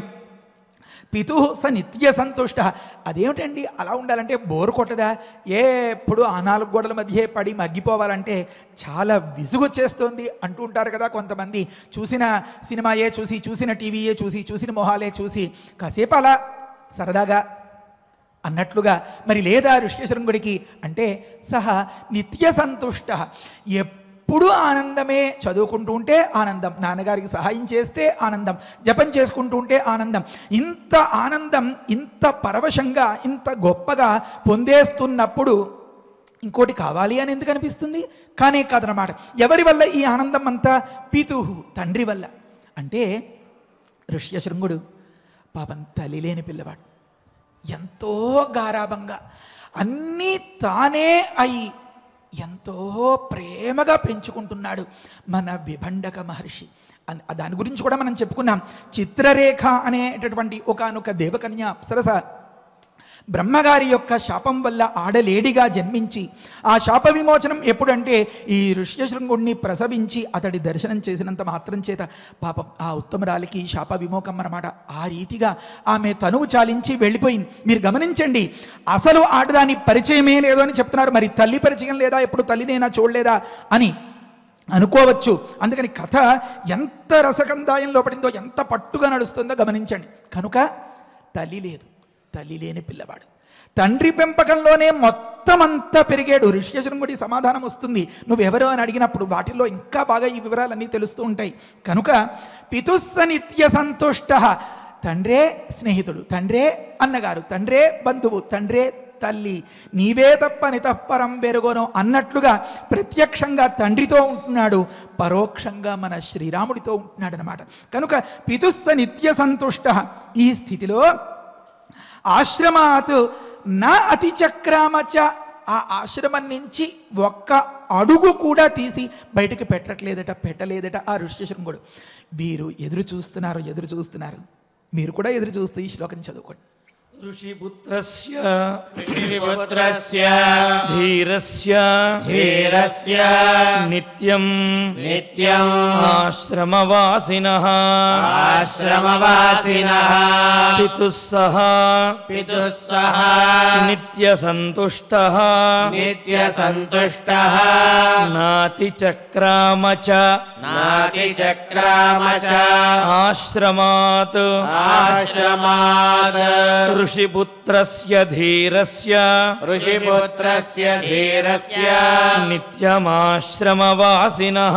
పితు స నిత్య సంతుష్ట. అదేమిటండి అలా ఉండాలంటే బోరు కొట్టదా? ఎప్పుడు ఆ నాలుగు గోడల మధ్య పడి మగ్గిపోవాలంటే చాలా విసుగొచ్చేస్తోంది అంటూ ఉంటారు కదా కొంతమంది. చూసిన సినిమాయే చూసి, చూసిన టీవీయే చూసి, చూసిన మొహాలే చూసి కాసేపు అలా సరదాగా అన్నట్లుగా. మరి లేదా ఋష్యశృంగుడికి అంటే సహ నిత్య సంతుష్ట, ఎప్పుడు ఆనందమే. చదువుకుంటూ ఉంటే ఆనందం, నాన్నగారికి సహాయం చేస్తే ఆనందం, జపం చేసుకుంటూ ఉంటే ఆనందం. ఇంత ఆనందం ఇంత పరవశంగా ఇంత గొప్పగా పొందేస్తున్నప్పుడు ఇంకోటి కావాలి అని ఎందుకు అనిపిస్తుంది? కానీ కాదనమాట. ఎవరి వల్ల ఈ ఆనందం అంతా? పితుహు, తండ్రి వల్ల. అంటే ఋష్యశృంగుడు పాపం తల్లి లేని పిల్లవాడు, ఎంతో గారాభంగా అన్నీ తానే అయి ఎంతో ప్రేమగా పెంచుకుంటున్నాడు మన విభండక మహర్షి. దాని గురించి కూడా మనం చెప్పుకున్నాం. చిత్రరేఖ అనేటటువంటి ఒకానొక దేవకన్య అప్సరస బ్రహ్మగారి యొక్క శాపం వల్ల ఆడలేడిగా జన్మించి, ఆ శాప విమోచనం ఎప్పుడంటే ఈ ఋష్యశృంగుణ్ణి ప్రసవించి అతడి దర్శనం చేసినంత మాత్రం చేత పాపం ఆ ఉత్తమరాలికి శాప విమోకం అన్నమాట. ఆ రీతిగా ఆమె తనువు చాలించి వెళ్ళిపోయింది. మీరు గమనించండి, అసలు ఆడదాని పరిచయమే లేదు అని చెప్తున్నారు. మరి తల్లి పరిచయం లేదా? ఎప్పుడు తల్లినైనా చూడలేదా అని అనుకోవచ్చు. అందుకని కథ ఎంత రసకందాయంలో పడిందో, ఎంత పట్టుగా నడుస్తుందో గమనించండి. కనుక తల్లి లేదు, తల్లి లేని పిల్లవాడు. తండ్రి పెంపకంలోనే మొత్తం అంతా పెరిగాడు. ఋష్యశృంగుడి సమాధానం వస్తుంది నువ్వెవరు అని అడిగినప్పుడు. వాటిల్లో ఇంకా బాగా ఈ వివరాలన్నీ తెలుస్తూ ఉంటాయి. కనుక పితుస్స నిత్య సంతుష్ట, తండ్రే స్నేహితుడు, తండ్రే అన్నగారు, తండ్రే బంధువు, తండ్రే తల్లి, నీవే తప్ప నితఃపరం బెరుగోను అన్నట్లుగా ప్రత్యక్షంగా తండ్రితో ఉంటున్నాడు, పరోక్షంగా మన శ్రీరాముడితో ఉంటున్నాడు అన్నమాట. కనుక పితుస్స నిత్య సంతుష్ట. ఈ స్థితిలో ఆశ్రమాత్ నా అతిచక్రామచ, ఆ ఆశ్రమం నుంచి ఒక్క అడుగు కూడా తీసి బయటకు పెట్టట్లేదట, పెట్టలేదట ఆ ఋష్యశృంగుడు. వీరు ఎదురు చూస్తున్నారు, ఎదురు చూస్తున్నారు. మీరు కూడా ఎదురు చూస్తూ ఈ శ్లోకం చదువుకోండి. ఋషిపుత్రస్య ఋషిపుత్రస్య ధీరస్య ధీరస్య నిత్యం నిత్యం ఆశ్రమవాసినః ఆశ్రమవాసినః పితుస్సహ పితుస్సహ నిత్యసంతుష్టః నిత్యసంతుష్టః నాతిచక్రామచ నాతిచక్రామచ ఆశ్రమాత్ ఆశ్రమాత్ ఋషిపుత్రస్య ధీరస్య ఋషిపుత్రస్య ధీరస్య నిత్యమాశ్రమవాసినః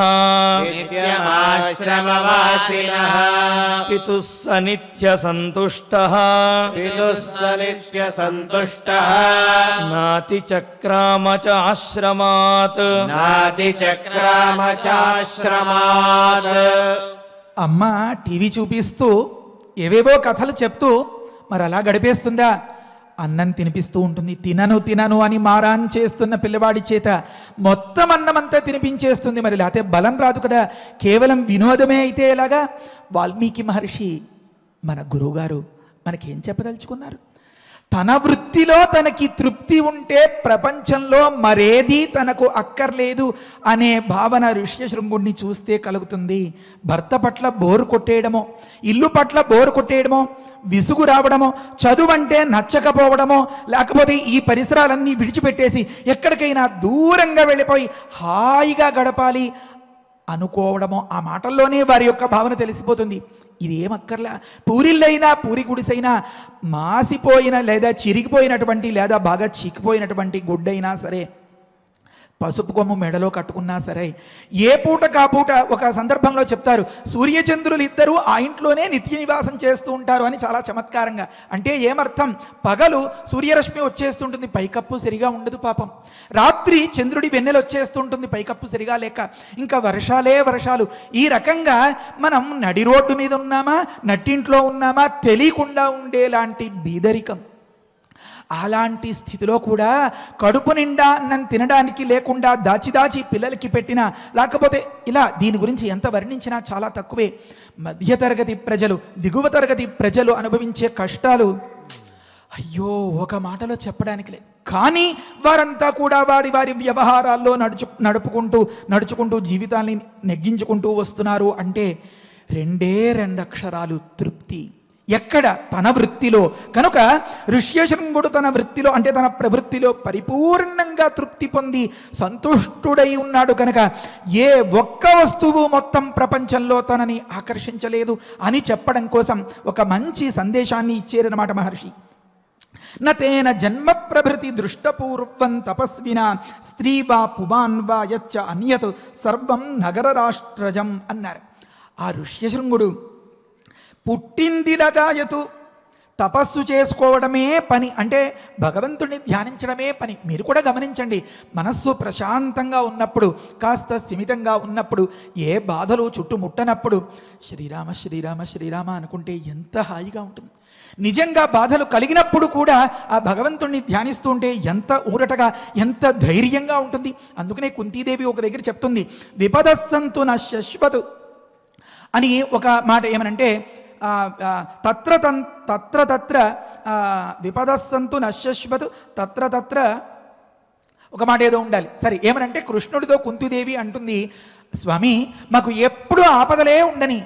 నిత్యమాశ్రమవాసినః పితుస్స నిత్యసంతుష్టః పితుస్స నిత్యసంతుష్టః నాతిచక్రామచ ఆశ్రమాత్ నాతిచక్రామచాశ్రమాత్. అమ్మ టీవీ చూపిస్తూ ఏవేవో కథలు చెప్తూ మరి అలా గడిపేస్తుందా? అన్నం తినిపిస్తూ ఉంటుంది. తినను తినను అని మారాన్ చేస్తున్న పిల్లవాడి చేత మొత్తం అన్నమంతా తినిపించేస్తుంది. మరి లేకపోతే బలం రాదు కదా. కేవలం వినోదమే అయితే ఎలాగా? వాల్మీకి మహర్షి మన గురువుగారు మనకేం చెప్పదలుచుకున్నారు? తన వృత్తిలో తనకి తృప్తి ఉంటే ప్రపంచంలో మరేది తనకు అక్కర్లేదు అనే భావన ఋష్యశృంగుణ్ణి చూస్తే కలుగుతుంది. భర్త పట్ల బోరు కొట్టేయడమో, ఇల్లు పట్ల బోరు కొట్టేయడమో, విసుగు రావడమో, చదువు అంటే నచ్చకపోవడమో, లేకపోతే ఈ పరిసరాలన్నీ విడిచిపెట్టేసి ఎక్కడికైనా దూరంగా వెళ్ళిపోయి హాయిగా గడపాలి అనుకోవడమో, ఆ మాటల్లోనే వారి యొక్క భావన తెలిసిపోతుంది. ఇది ఏమక్కర్లా, పూరిళ్ళైనా పూరి గుడిసైనా మాసిపోయిన లేదా చిరిగిపోయినటువంటి లేదా బాగా చీకిపోయినటువంటి గుడ్డైనా సరే, పసుపు కొమ్ము మెడలో కట్టుకున్నా సరే, ఏ పూట కాపూట ఒక సందర్భంలో చెప్తారు, సూర్యచంద్రులు ఇద్దరూ ఆ ఇంట్లోనే నిత్య నివాసం చేస్తూ ఉంటారు అని చాలా చమత్కారంగా. అంటే ఏమర్థం, పగలు సూర్యరశ్మి వచ్చేస్తుంటుంది, పైకప్పు సరిగా ఉండదు పాపం. రాత్రి చంద్రుడి వెన్నెలు వచ్చేస్తుంటుంది, పైకప్పు సరిగా లేక. ఇంకా వర్షాలే వర్షాలు. ఈ రకంగా మనం నడి రోడ్డు మీద ఉన్నామా, నట్టింట్లో ఉన్నామా తెలియకుండా ఉండేలాంటి బీదరికం. అలాంటి స్థితిలో కూడా కడుపు నిండా అన్నం తినడానికి లేకుండా దాచి దాచి పిల్లలకి పెట్టిన, లేకపోతే ఇలా దీని గురించి ఎంత వర్ణించినా చాలా తక్కువే. మధ్యతరగతి ప్రజలు, దిగువ తరగతి ప్రజలు అనుభవించే కష్టాలు అయ్యో ఒక మాటలో చెప్పడానికి లేదు. కానీ వారంతా కూడా వారి వారి వ్యవహారాల్లో నడుచు నడుపుకుంటూ నడుచుకుంటూ జీవితాన్ని నెగ్గించుకుంటూ వస్తున్నారు. అంటే రెండే రెండు అక్షరాలు, తృప్తి. ఎక్కడ? తన వృత్తిలో. కనుక ఋష్యశృంగుడు తన వృత్తిలో అంటే తన ప్రవృత్తిలో పరిపూర్ణంగా తృప్తి పొంది సంతుష్టుడై ఉన్నాడు. కనుక ఏ ఒక్క వస్తువు మొత్తం ప్రపంచంలో తనని ఆకర్షించలేదు అని చెప్పడం కోసం ఒక మంచి సందేశాన్ని ఇచ్చారన్నమాట మహర్షి. నతేన జన్మ ప్రభృతి దృష్టపూర్వం తపస్వినా స్త్రీ వా పుమాన్ వా యచ్చ అన్యత్ సర్వం నగర రాష్ట్రజం అన్నారు. ఆ ఋష్యశృంగుడు పుట్టిందిలగాయతు, తపస్సు చేసుకోవడమే పని, అంటే భగవంతుడిని ధ్యానించడమే పని. మీరు కూడా గమనించండి, మనస్సు ప్రశాంతంగా ఉన్నప్పుడు, కాస్త స్థిమితంగా ఉన్నప్పుడు, ఏ బాధలు చుట్టుముట్టనప్పుడు శ్రీరామ శ్రీరామ శ్రీరామ అనుకుంటే ఎంత హాయిగా ఉంటుంది. నిజంగా బాధలు కలిగినప్పుడు కూడా ఆ భగవంతుణ్ణి ధ్యానిస్తూ ఉంటే ఎంత ఊరటగా, ఎంత ధైర్యంగా ఉంటుంది. అందుకనే కుంతీదేవి ఒక దగ్గర చెప్తుంది, విపదస్సంతు న శశ్వతు అని ఒక మాట. ఏమనంటే తత్ర తన్ తత్ర తత్ర విపదస్సంతు నశ్యశ్వతు తత్ర తత్ర ఒక మాట ఏదో ఉండాలి. సరే, ఏమనంటే కృష్ణుడితో కుంతిదేవి అంటుంది, స్వామి మాకు ఎప్పుడు ఆపదలే ఉండని,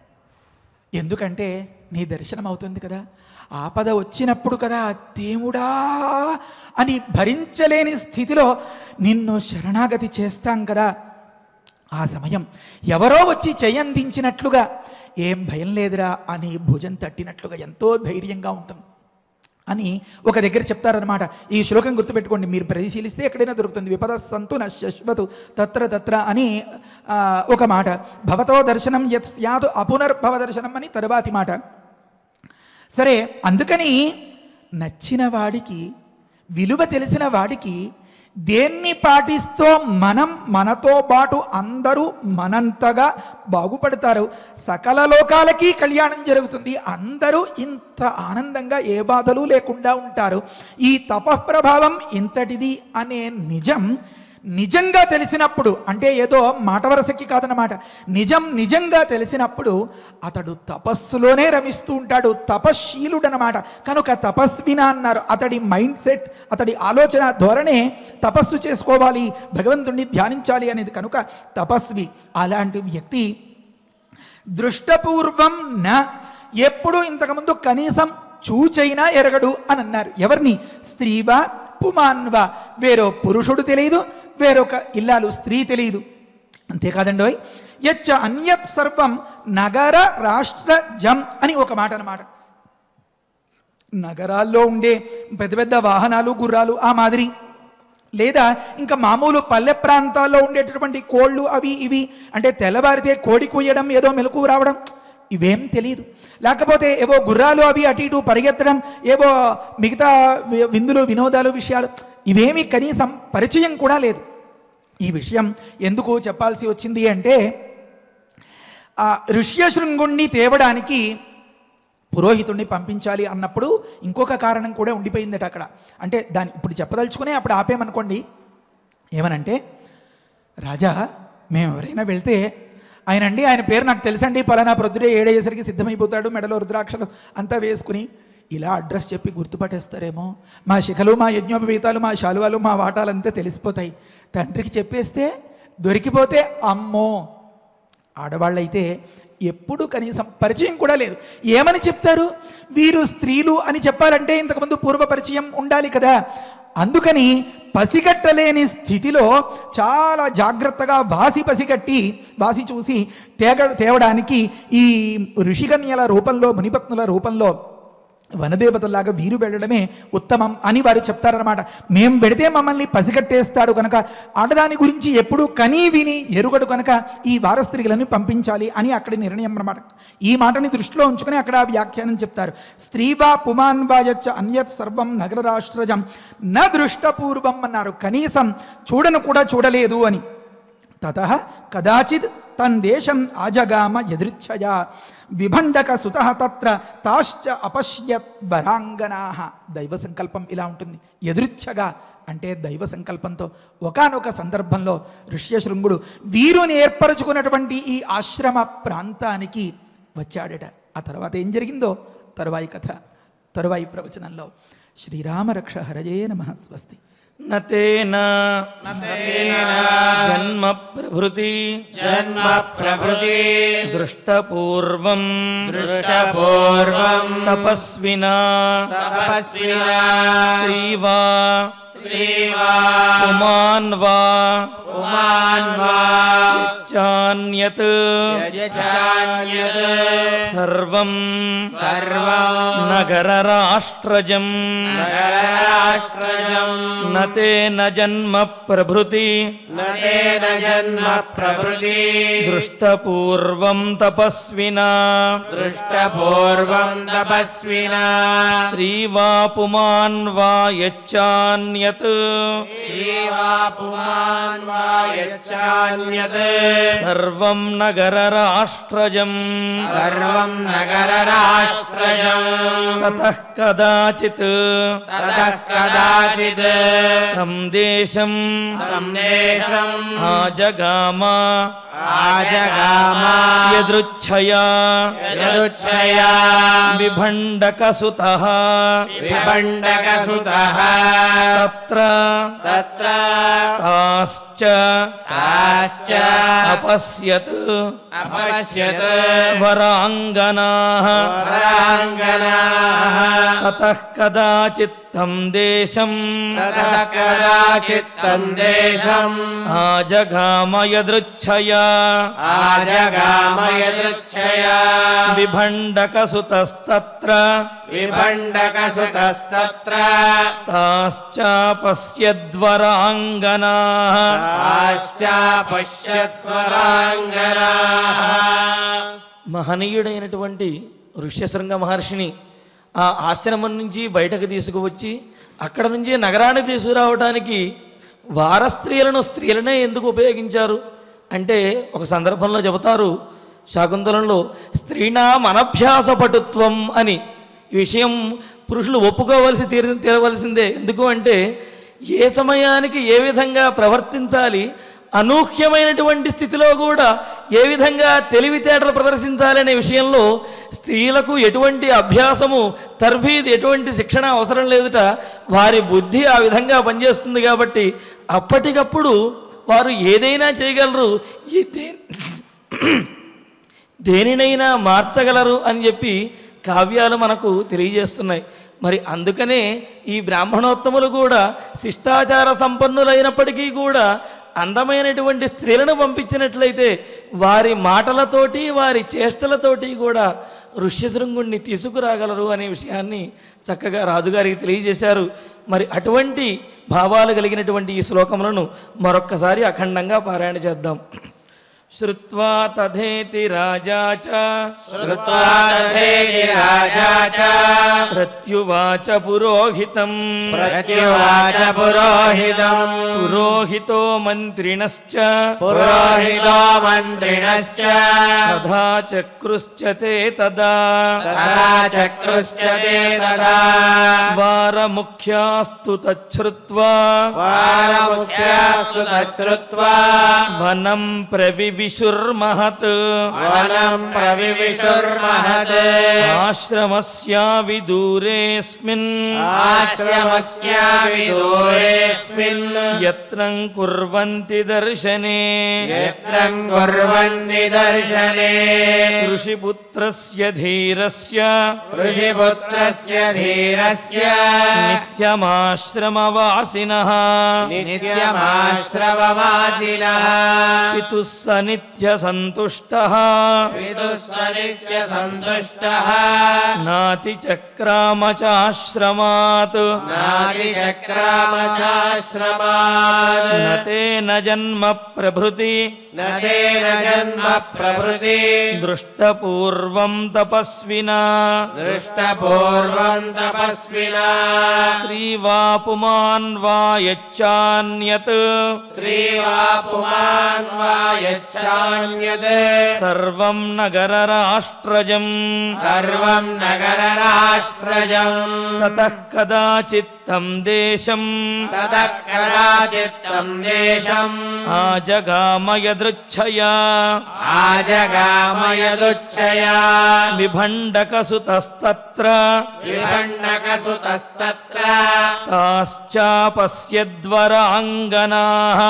ఎందుకంటే నీ దర్శనం అవుతుంది కదా. ఆపద వచ్చినప్పుడు కదా దేవుడా అని భరించలేని స్థితిలో నిన్ను శరణాగతి చేస్తాం కదా. ఆ సమయం ఎవరో వచ్చి చేయందించినట్లుగా, ఏం భయం లేదురా అని భుజం తట్టినట్లుగా ఎంతో ధైర్యంగా ఉంటుంది అని ఒక దగ్గర చెప్తారనమాట. ఈ శ్లోకం గుర్తుపెట్టుకోండి, మీరు పరిశీలిస్తే ఎక్కడైనా దొరుకుతుంది. విపదస్సంతు న శశ్వతు తత్ర తత్ర అని ఒక మాట. భవతో దర్శనం యత్ స్యాదు అపునర్భవ దర్శనం అని తరువాతి మాట. సరే, అందుకని నచ్చిన వాడికి, విలువ తెలిసిన వాడికి దేన్ని పాటిస్తూ మనం మనతో పాటు అందరూ మనంతగా బాగుపడతారు, సకల లోకాలకి కళ్యాణం జరుగుతుంది, అందరూ ఇంత ఆనందంగా ఏ బాధలు లేకుండా ఉంటారు. ఈ తపఃప్రభావం ఇంతటిది అనే నిజం నిజంగా తెలిసినప్పుడు, అంటే ఏదో మాట వరసకి కాదన్నమాట, నిజం నిజంగా తెలిసినప్పుడు అతడు తపస్సులోనే రమిస్తూ ఉంటాడు, తపశ్శీలుడనమాట. కనుక తపస్విన అన్నారు. అతడి మైండ్ సెట్, అతడి ఆలోచన ధోరణే తపస్సు చేసుకోవాలి, భగవంతుణ్ణి ధ్యానించాలి అనేది. కనుక తపస్వి. అలాంటి వ్యక్తి దృష్టపూర్వం న, ఎప్పుడు ఇంతకుముందు కనీసం చూచైనా ఎరగడు అని అన్నారు. ఎవరిని? స్త్రీవా పుమాన్వా, వేరో పురుషుడు తెలియదు, వేరొక ఇల్లాలు స్త్రీ తెలియదు. అంతేకాదండోయ్, యచ్చ అన్యత్ సర్వం నగర రాష్ట్ర జం అని ఒక మాట అన్నమాట. నగరాల్లో ఉండే పెద్ద పెద్ద వాహనాలు, గుర్రాలు ఆ మాదిరి, లేదా ఇంకా మామూలు పల్లె ప్రాంతాల్లో ఉండేటటువంటి కోళ్ళు అవి ఇవి, అంటే తెల్లవారితే కోడి కూయడం, ఏదో మెలకు రావడం, ఇవేం తెలియదు. లేకపోతే ఏవో గుర్రాలు అవి అటు ఇటు పరిగెత్తడం, ఏవో మిగతా విందులు వినోదాలు విషయాలు, ఇవేమీ కనీసం పరిచయం కూడా లేదు. ఈ విషయం ఎందుకు చెప్పాల్సి వచ్చింది అంటే, ఆ ఋష్యశృంగుణ్ణి తేవడానికి పురోహితుణ్ణి పంపించాలి అన్నప్పుడు ఇంకొక కారణం కూడా ఉండిపోయిందట అక్కడ. అంటే దాన్ని ఇప్పుడు చెప్పదలుచుకునే అప్పుడు ఆపేమనుకోండి. ఏమనంటే, రాజా మేము ఎవరైనా వెళ్తే, ఆయన అండి ఆయన పేరు నాకు తెలుసండి, పలానా ప్రొద్దుడే ఏడయ్యేసరికి సిద్ధమైపోతాడు, మెడలో రుద్రాక్షలు అంతా వేసుకుని, ఇలా అడ్రస్ చెప్పి గుర్తుపట్టేస్తారేమో, మా శిఖలు, మా యజ్ఞోపవీతాలు, మా శాలువాలు, మా వాటాలంతా తెలిసిపోతాయి. తండ్రికి చెప్పేస్తే దొరికిపోతే అమ్మో. ఆడవాళ్ళైతే ఎప్పుడు కనీసం పరిచయం కూడా లేదు. ఏమని చెప్తారు? వీరు స్త్రీలు అని చెప్పాలంటే ఇంతకుముందు పూర్వ పరిచయం ఉండాలి కదా. అందుకని పసిగట్టలేని స్థితిలో చాలా జాగ్రత్తగా వాసి పసిగట్టి వాసి చూసి తేగ తేవడానికి ఈ ఋషికన్యల రూపంలో మునిపత్నుల రూపంలో వనదేవతలాగా వీరు వెళ్ళడమే ఉత్తమం అని వారు చెప్తారనమాట. మేం పెడితే మమ్మల్ని పసిగట్టేస్తాడు కనుక ఆడదాని గురించి ఎప్పుడూ కనీ విని ఎరుగడు కనుక ఈ వారస్త్రీలను పంపించాలి అని అక్కడి నిర్ణయం అన్నమాట. ఈ మాటని దృష్టిలో ఉంచుకొని అక్కడ వ్యాఖ్యానం చెప్తారు. స్త్రీవా పుమాన్ వాయచ్చ అన్యత్ సర్వం నగర రాష్ట్రజం న దృష్టపూర్వం అన్నారు. కనీసం చూడను కూడా చూడలేదు అని. తతః కదాచిత్ తన్దేశం ఆజగామ యదృచ్ఛయా విభండక సుత తత్ర తాశ్చ అపశ్యత్ వరాంగనాః. దైవ సంకల్పం ఇలా ఉంటుంది. ఎదురుచ్ఛగా అంటే దైవ సంకల్పంతో ఒకానొక సందర్భంలో ఋష్యశృంగుడు వీరుని ఏర్పరచుకున్నటువంటి ఈ ఆశ్రమ ప్రాంతానికి వచ్చాడట. ఆ తర్వాత ఏం జరిగిందో తరువాయి కథ తరువాయి ప్రవచనంలో. శ్రీరామరక్ష హరజే నమః. స్వస్తి. నతేన జన్మ ప్రభృతి జన్మ ప్రభృతి దృష్టపూర్వం దృష్టపూర్వం తపస్వినా తపస్వినా స్త్రీవా స్త్రీవా పుమాన్ వా పుమాన్ వా చాన్యత్ యజాన్యత్ సర్వం సర్వం నగర రాష్ట్రజం నగరరాష్ట్రజం నతేన జన్మ ప్రభృతి నతేన జన్మ ప్రభృతి దృష్టపూర్వం తపస్వినా దృష్టపూర్వం తపస్వినా స్త్రీవా పుమాన్ వా యచ్చాన్యత్ శ్రీవా పుమాన్ వా యచ్చాన్యత్ సర్వం నగర రాష్ట్రజం సర్వం నగరరాష్ట్రజం తతః కదాచిత్ తతః కదాచిత్ తం దేశం తం దేశం ఆజగామ ఆజగామ యదృచ్ఛయా యదుచ్ఛయా విభండకసుతః విభండకసుతః తత్ర తత్ర తాశ్చ తాశ్చ అపశ్యత్ అపశ్యత్ వరాంగనాః వరాంగనాః తతః కదాచిత్ తం దేశం తతః కదాచిత్ తం దేశం ఆజగామ యదృచ్ఛయా ఆజగామ యదృచ్ఛయా విభండకసుతస్తత్ర విభండకసుతస్తత్ర తాశ్చాపశ్యద్వరాంగనాః ఆశ్చాపశ్యత్వరాంగనాః. మహనీయుడైనటువంటి ఋష్యశృంగ మహర్షిని ఆ ఆశ్రమం నుంచి బయటకు తీసుకువచ్చి అక్కడ నుంచి నగరానికి తీసుకురావడానికి వారస్త్రీలను స్త్రీలనే ఎందుకు ఉపయోగించారు అంటే ఒక సందర్భంలో చెబుతారు శాకుంతలంలో స్త్రీణాం అనభ్యాస పటుత్వం అని. ఈ విషయం పురుషులు ఒప్పుకోవలసి తీర తీరవలసిందే. ఎందుకు అంటే ఏ సమయానికి ఏ విధంగా ప్రవర్తించాలి, అనూహ్యమైనటువంటి స్థితిలో కూడా ఏ విధంగా తెలివితేటలు ప్రదర్శించాలనే విషయంలో స్త్రీలకు ఎటువంటి అభ్యాసము తర్ఫీదు ఎటువంటి శిక్షణ అవసరం లేదుట. వారి బుద్ధి ఆ విధంగా పనిచేస్తుంది కాబట్టి అప్పటికప్పుడు వారు ఏదైనా చేయగలరు, ఈ దే దేనినైనా మార్చగలరు అని చెప్పి కావ్యాలు మనకు తెలియజేస్తున్నాయి. మరి అందుకనే ఈ బ్రాహ్మణోత్తములు కూడా శిష్టాచార సంపన్నులైనప్పటికీ కూడా అందమైనటువంటి స్త్రీలను పంపించినట్లయితే వారి మాటలతోటి వారి చేష్టలతోటి కూడా ఋష్యశృంగుణ్ణి తీసుకురాగలరు అనే విషయాన్ని చక్కగా రాజుగారికి తెలియజేశారు. మరి అటువంటి భావాలు కలిగినటువంటి ఈ శ్లోకములను మరొక్కసారి అఖండంగా పారాయణ చేద్దాం. శ్రుత్వా తథేతి రాజా చ శ్రుత్వా తథేతి రాజా చ ప్రత్యువాచ పురోహితం ప్రత్యువాచ పురోహితం పురోహితో మంత్రిణశ్చ పురోహితో మంత్రిణశ్చ తథా చక్రుశ్చ తే తదా తథా చక్రుశ్చ తే తదా వారముఖ్యాస్తు తచ్ఛ్రుత్వా వారముఖ్యాస్తు తచ్ఛ్రుత్వా వనం ప్రవివేశ प्रविविशुर्महत् वनं प्रविविशुर्महत् आश्रमस्याविदूरेऽस्मिन् आश्रमस्याविदूरेऽस्मिन् यत्रं कुर्वन्ति दर्शने यत्रं कुर्वन्ति दर्शने ऋषिपुत्रस्य धीरस्य ऋषिपुत्रस्य धीरस्य नित्यमाश्रमवासिनः नित्यमाश्रमवासिनः पितुः स नित्यसन्तुष्टः पितुः स नित्यसन्तुष्टः नातिचक्राम चाश्रमात् नातिचक्राम चाश्रमात् न तेन जन्म प्रभृति न तेन जन्म प्रभृति दृष्टपूर्वं तपस्विना दृष्टपूर्वं तपस्विना स्त्री वा पुमान् वा यच्चान्यत् स्त्री वा पुमान् वा यच्छान्यत् सर्वं नगरराष्ट्रजम् सर्वं नगरराष्ट्रजम् ततः कदाचित् तं देशं ततः कदाचित् तं देशम् आजगाम यदृच्छया आजगाम यदुच्छया विभण्डकसुतस्तत्र विभण्डकसुतस्तत्र ताश्चापश्यद्वराङ्गनाः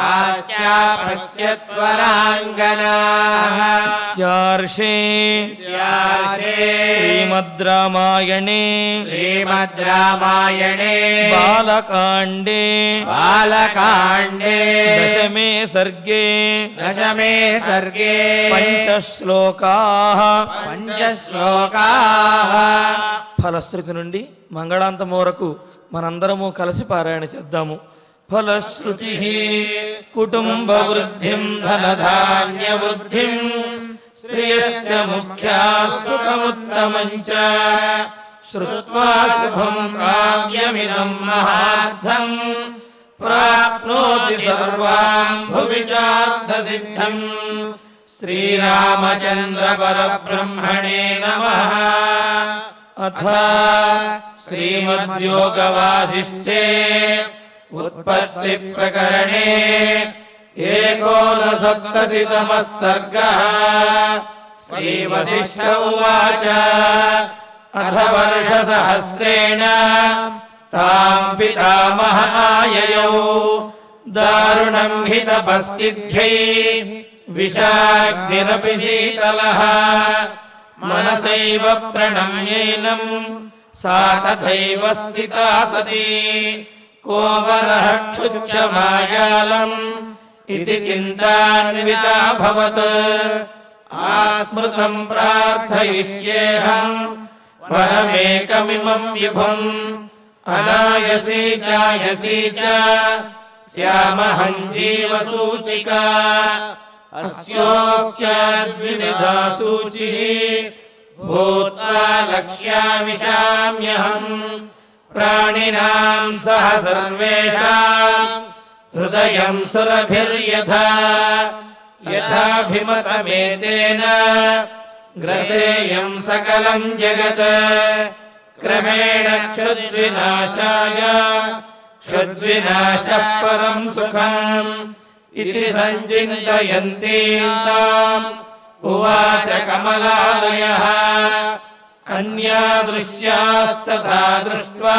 ताश्चापश्यद्वराङ्गनाः इत्यार्षे इत्यार्षे श्रीमद् रामायणे श्रीमद् रामायणे बालकाण्डे बालकाण्डे दशमे सर्गे दशमे सर्गे పంచశ్లోకాః పంచశ్లోకాః ఫలశ్రుతి నుండి మంగళాంతం వరకు మనందరము కలిసి పారాయణ చేద్దాము. ఫలశ్రుతి కుటుంబ వృద్ధిం ధనధాన్య వృద్ధిం శ్రియశ్చ ముఖ్యా సుఖముత్తమం చ శ్రుత్వా శుభం కావ్యమిదం మహార్థం ప్రాప్నోతి సర్వాం భువి చార్థ సిద్ధిం. శ్రీరామచంద్ర పరబ్రహ్మణే నమః. అథ శ్రీమద్యోగవాసిష్ఠే ఉత్పత్తి ప్రకరణే ఏకోనసప్తతితమః సర్గః. శ్రీవసిష్ఠ ఉవాచ అథ వర్షసహస్రేణ తాం పితామహాయయౌ దారుణం హి తపస్సిద్ధ్యై విషాగ్నిరపి శీతలః మనసైవ ప్రణమ్యేనం సా తథైవ స్థితా సతీ కోవరః క్షుచ్చమాయాలం ఇతి చింతాన్వితాభవత్. ఆస్మృతం ప్రార్థయిష్యేహం వరమేకమిమం విభుం అనాయసీ చాయసీ చ శ్యామహం జీవసూచికా అస్యోక్యాద్వివిధా సూచిః భూత్వా లక్ష్యామిషామ్యహం ప్రాణినాం సహ సర్వేషాం హృదయం సురభిర్యథా యథాభిమతమేతేన గ్రసేయం సకలం జగత్ క్రమేణ క్షుద్వినాశాయ క్షుద్వినాశః పరం సుఖం ఇతి సంచింతయంతీం ఉవాచ కమలాలయః. అన్యా దృశ్యాస్తథా దృష్ట్వా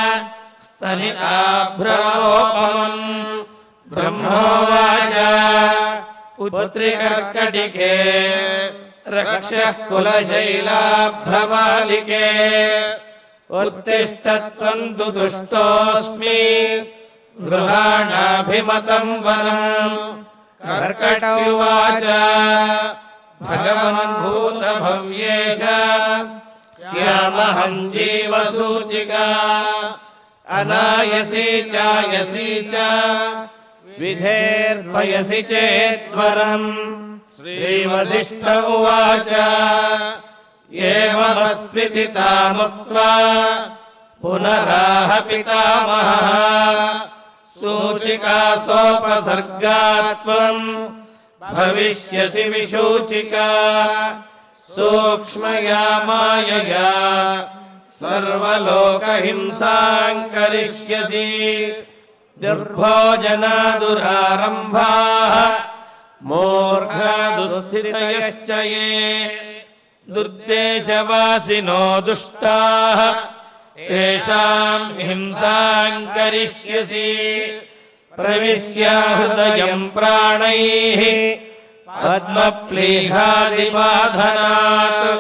స్తనితాభ్రమోపమం బ్రహ్మోవాచ పుత్రికర్కటికే రక్షః కులశైలాభ్రమాలికే ఉత్తిష్టత్వం దుదుష్టోస్మి గృహాణాభిమతం వరం. కర్కటోవాచ భగవన్ భూతభవ్యేష శ్యామహం జీవసూచికా అనాయసీ చాయసీ చ విధేర్భయసి చేద్వరం. శ్రీవసిష్ఠ ఉవాచ ఏవమస్విదితాముక్త్వా పునరాహ పితామహః సూచికా సోపసర్గాత్వం భవిష్యసి విశూచికా. సూక్ష్మయా మాయయా సర్వలోకహింసాం కరిష్యసి. దుర్భోజనా దురారంభాః మూర్ఘా दुःस्थितयश्च ये दुर्देशवासिनो दुष्टाः तेषां हिंसां करिष्यसि प्रविश्य हृदयं प्राणैः पद्मप्लीहादिबाधनात्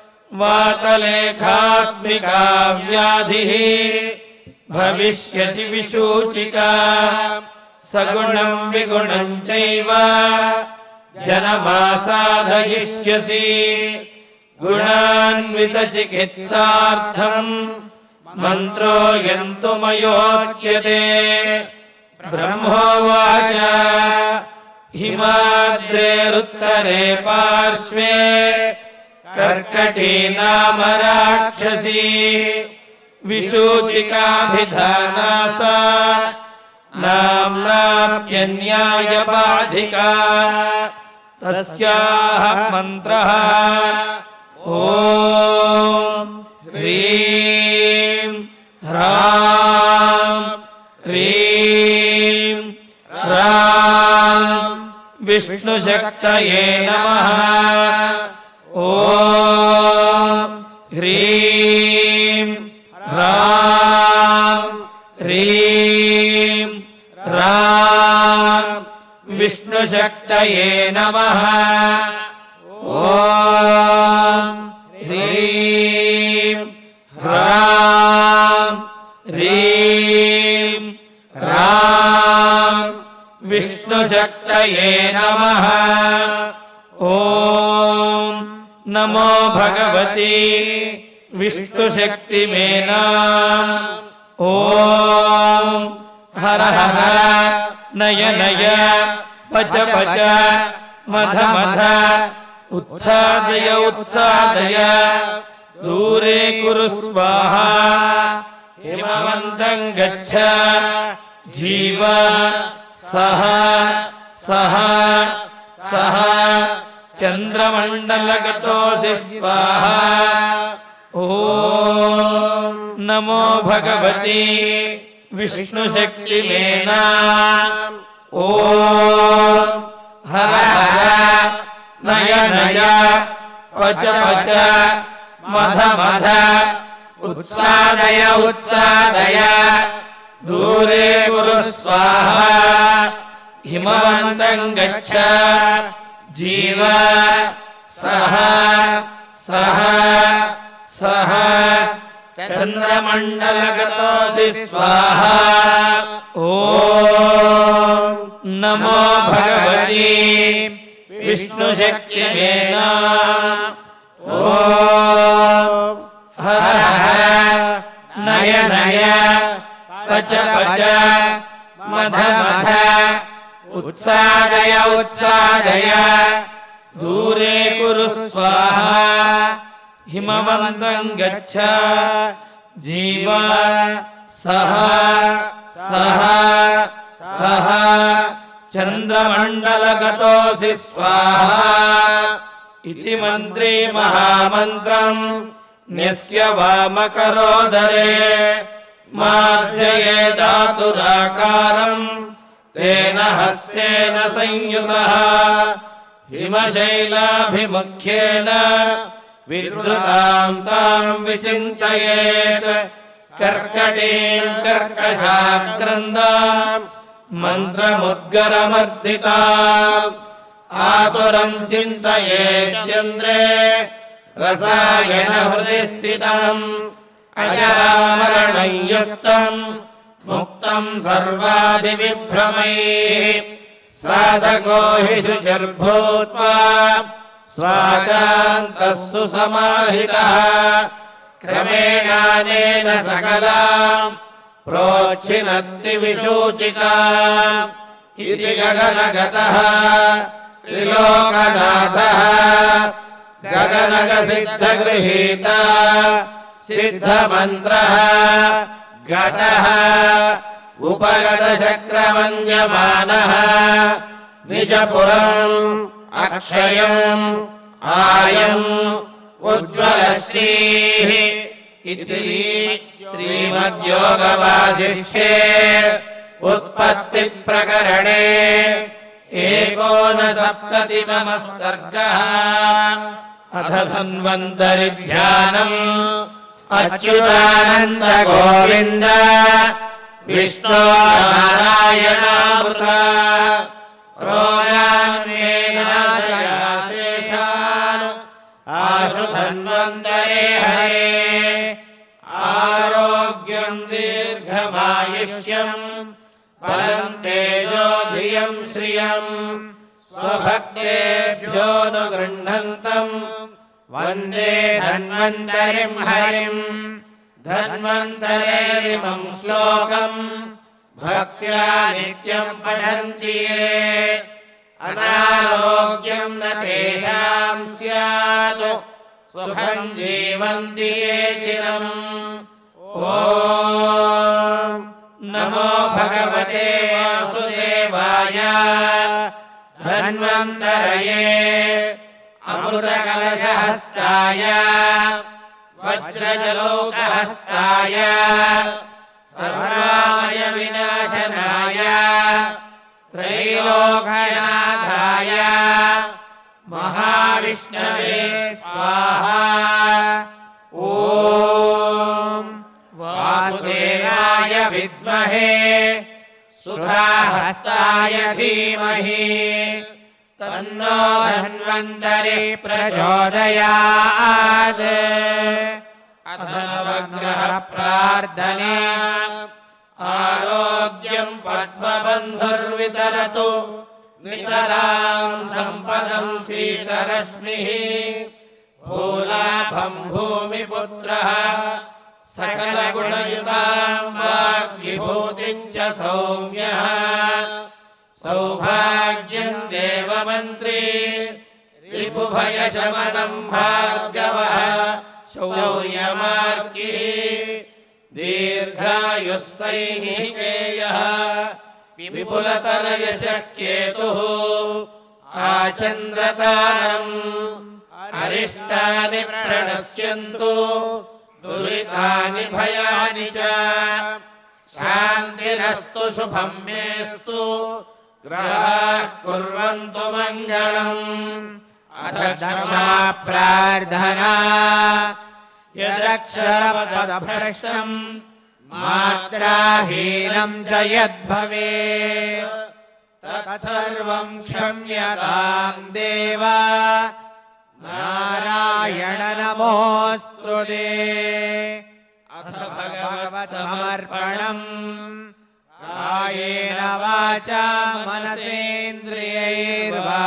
वातलेखात्मिका व्याधिः भविष्यति विशूचिका सगुणं विगुणं चैव जनमासाधयिष्यसि गुणान्वितचिकित्सार्थं मन्त्रो यन्तुमयोच्यते ब्रह्मोवाच हिमाद्रेरुत्तरे पार्श्वे कर्कटी नाम राक्षसी विशूचिकाभिधाना सा नाम्नाप्यन्यायबाधिका तस्याः मन्त्रः ॐ ह्रीं ह्रां ह्रीं ह्रां विष्णुशक्तये नमः ॐ ह्रीं ह्रां ह्रीं ह्रां विष्णुशक्तये नमः ॐ ह्रीं ह्रां ह्रीं ह्रां विष्णुशक्तये नमः ॐ नमो भगवती विष्णुशक्तिमेना ॐ हर हर नय नय पच पच मध मध उत्सादय उत्सादय दूरे कुरु स्वाहा हिमवन्तं गच्छ जीव सह सह सह चन्द्रमण्डलगतोऽसि स्वाहा ॐ नमो भगवती विष्णुशक्तिमेना ॐ हर हर नय नय पच पच मध मध उत्सादय उत्सादय दूरे कुरु स्वाहा हिमवन्तं गच्छ जीव सह सह सह चन्द्रमण्डलगतोऽसि स्वाहा ॐ नमो भगवती विष्णुशक्तिमेना ॐ हर हर नय नय पच पच मध मध उत्सादय उत्सादय दूरे कुरु स्वाहा हिमवन्तं गच्छ जीव सह सह सह चन्द्रमण्डलगतोऽसि स्वाहा इति मन्त्रे महामन्त्रम् न्यस्य वामकरोदरे मार्जये धातुराकारम् तेन हस्तेन संयुतः हिमशैलाभिमुख्येन विधृतां तां विचिन्तयेत् कर्कटीं कर्कशाक्रन्दां मन्त्रमुद्गरमर्दिताम् आतुरं चिन्तयेत् चन्द्रे रसायनहृदि स्थितम् अजरामरणं युक्तं मुक्तं सर्वादिविभ्रमैः साधको हि शुचिर्भूत्वा स्वाचान्तः सुसमाहितः क्रमेणानेन सकलां प्रोच्छिनत्ति विशूचिका इति गगनगतः त्रिलोकनाथः गगनगसिद्धगृहीता सिद्धमन्त्रः गतः उपगतचक्रवन्द्यमानः निजपुरम् अक्षयम् आयम् उज्ज्वलश्रीः इति श्रीमद्योगवासिष्ठे उत्पत्तिप्रकरणे एकोनसप्ततितमः सर्गः अथ धन्वन्तरिध्यानम् अच्युतानन्द गोविन्द विष्णो नारायणामृत रोगान्वेनाशयाशेषान् आशु धन्वन्तरे हरे आरोग्यं दीर्घमायुष्यम् बलं तेजो धियं श्रियं स्वभक्तेभ्योऽनुगृह्णन्तम् वन्दे धन्वन्तरिं हरिं धन्वन्तरेरिमं श्लोकं भक्त्या नित्यं पठन्ति ये अनारोग्यं न तेषां स्यात् सुखं जीवन्ति ये चिरम् ॐ नमो भगवते वासुदेवाय धन्वन्तरये अमृतकलशहस्ताय वज्रजलौकहस्ताय सर्वाय विनाशनाय त्रैलोक्यनाथाय महाविष्णवे स्वाहा ॐ वासुदेवाय विद्महे सुधाहस्ताय धीमहि तन्नो धन्वन्तरि प्रचोदयात् अथ नवग्रह प्रार्थना आरोग्यं पद्मबन्धुर्वितरतु नितरां सम्पदं शीतरश्मिः भूलाभं भूमिपुत्रः सकलगुणयुतां वाग्विभूतिं च सौम्यः सौभाग्यं देवमन्त्री रिपुभयशमनं भार्गवः शौर्यमार्गिः दीर्घायुः सैनिकेयः विपुलतरयशः केतुः आचन्द्रतारम् अरिष्टानि प्रणश्यन्तु दुरितानि भयानि च शान्तिरस्तु शुभं मेस्तु ग्रहाः कुर्वन्तु मङ्गलम् अथ क्षमा प्रार्थना यदक्षरपदभ्रष्टम् मात्राहीनं च यद्भवेत् तत्सर्वं क्षम्यतां देव नारायण नमोऽस्तु ते अथ भगवत्समर्पणम् कायेन वाचा मनसेन्द्रियैर्वा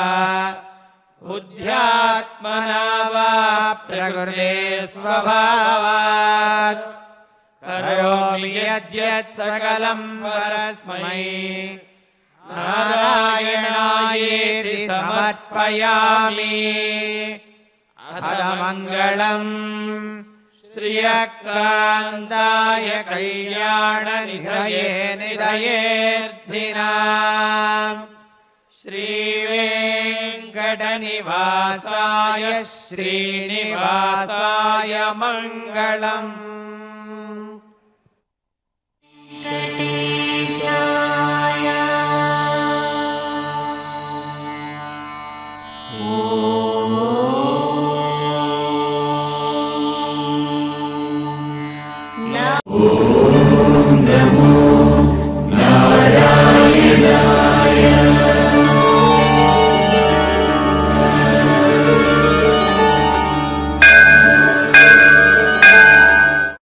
बुद्ध्यात्मना वा प्रकृते स्वभावात् करोमि यद्यत् सकलं परस्मै नारायणायेति समर्पयामि अथ मङ्गलम् श्रियकान्ताय कल्याणनिधये निधयेऽर्थिनाम् श्रीवेङ्कटनिवासाय श्रीनिवासाय मङ्गलम्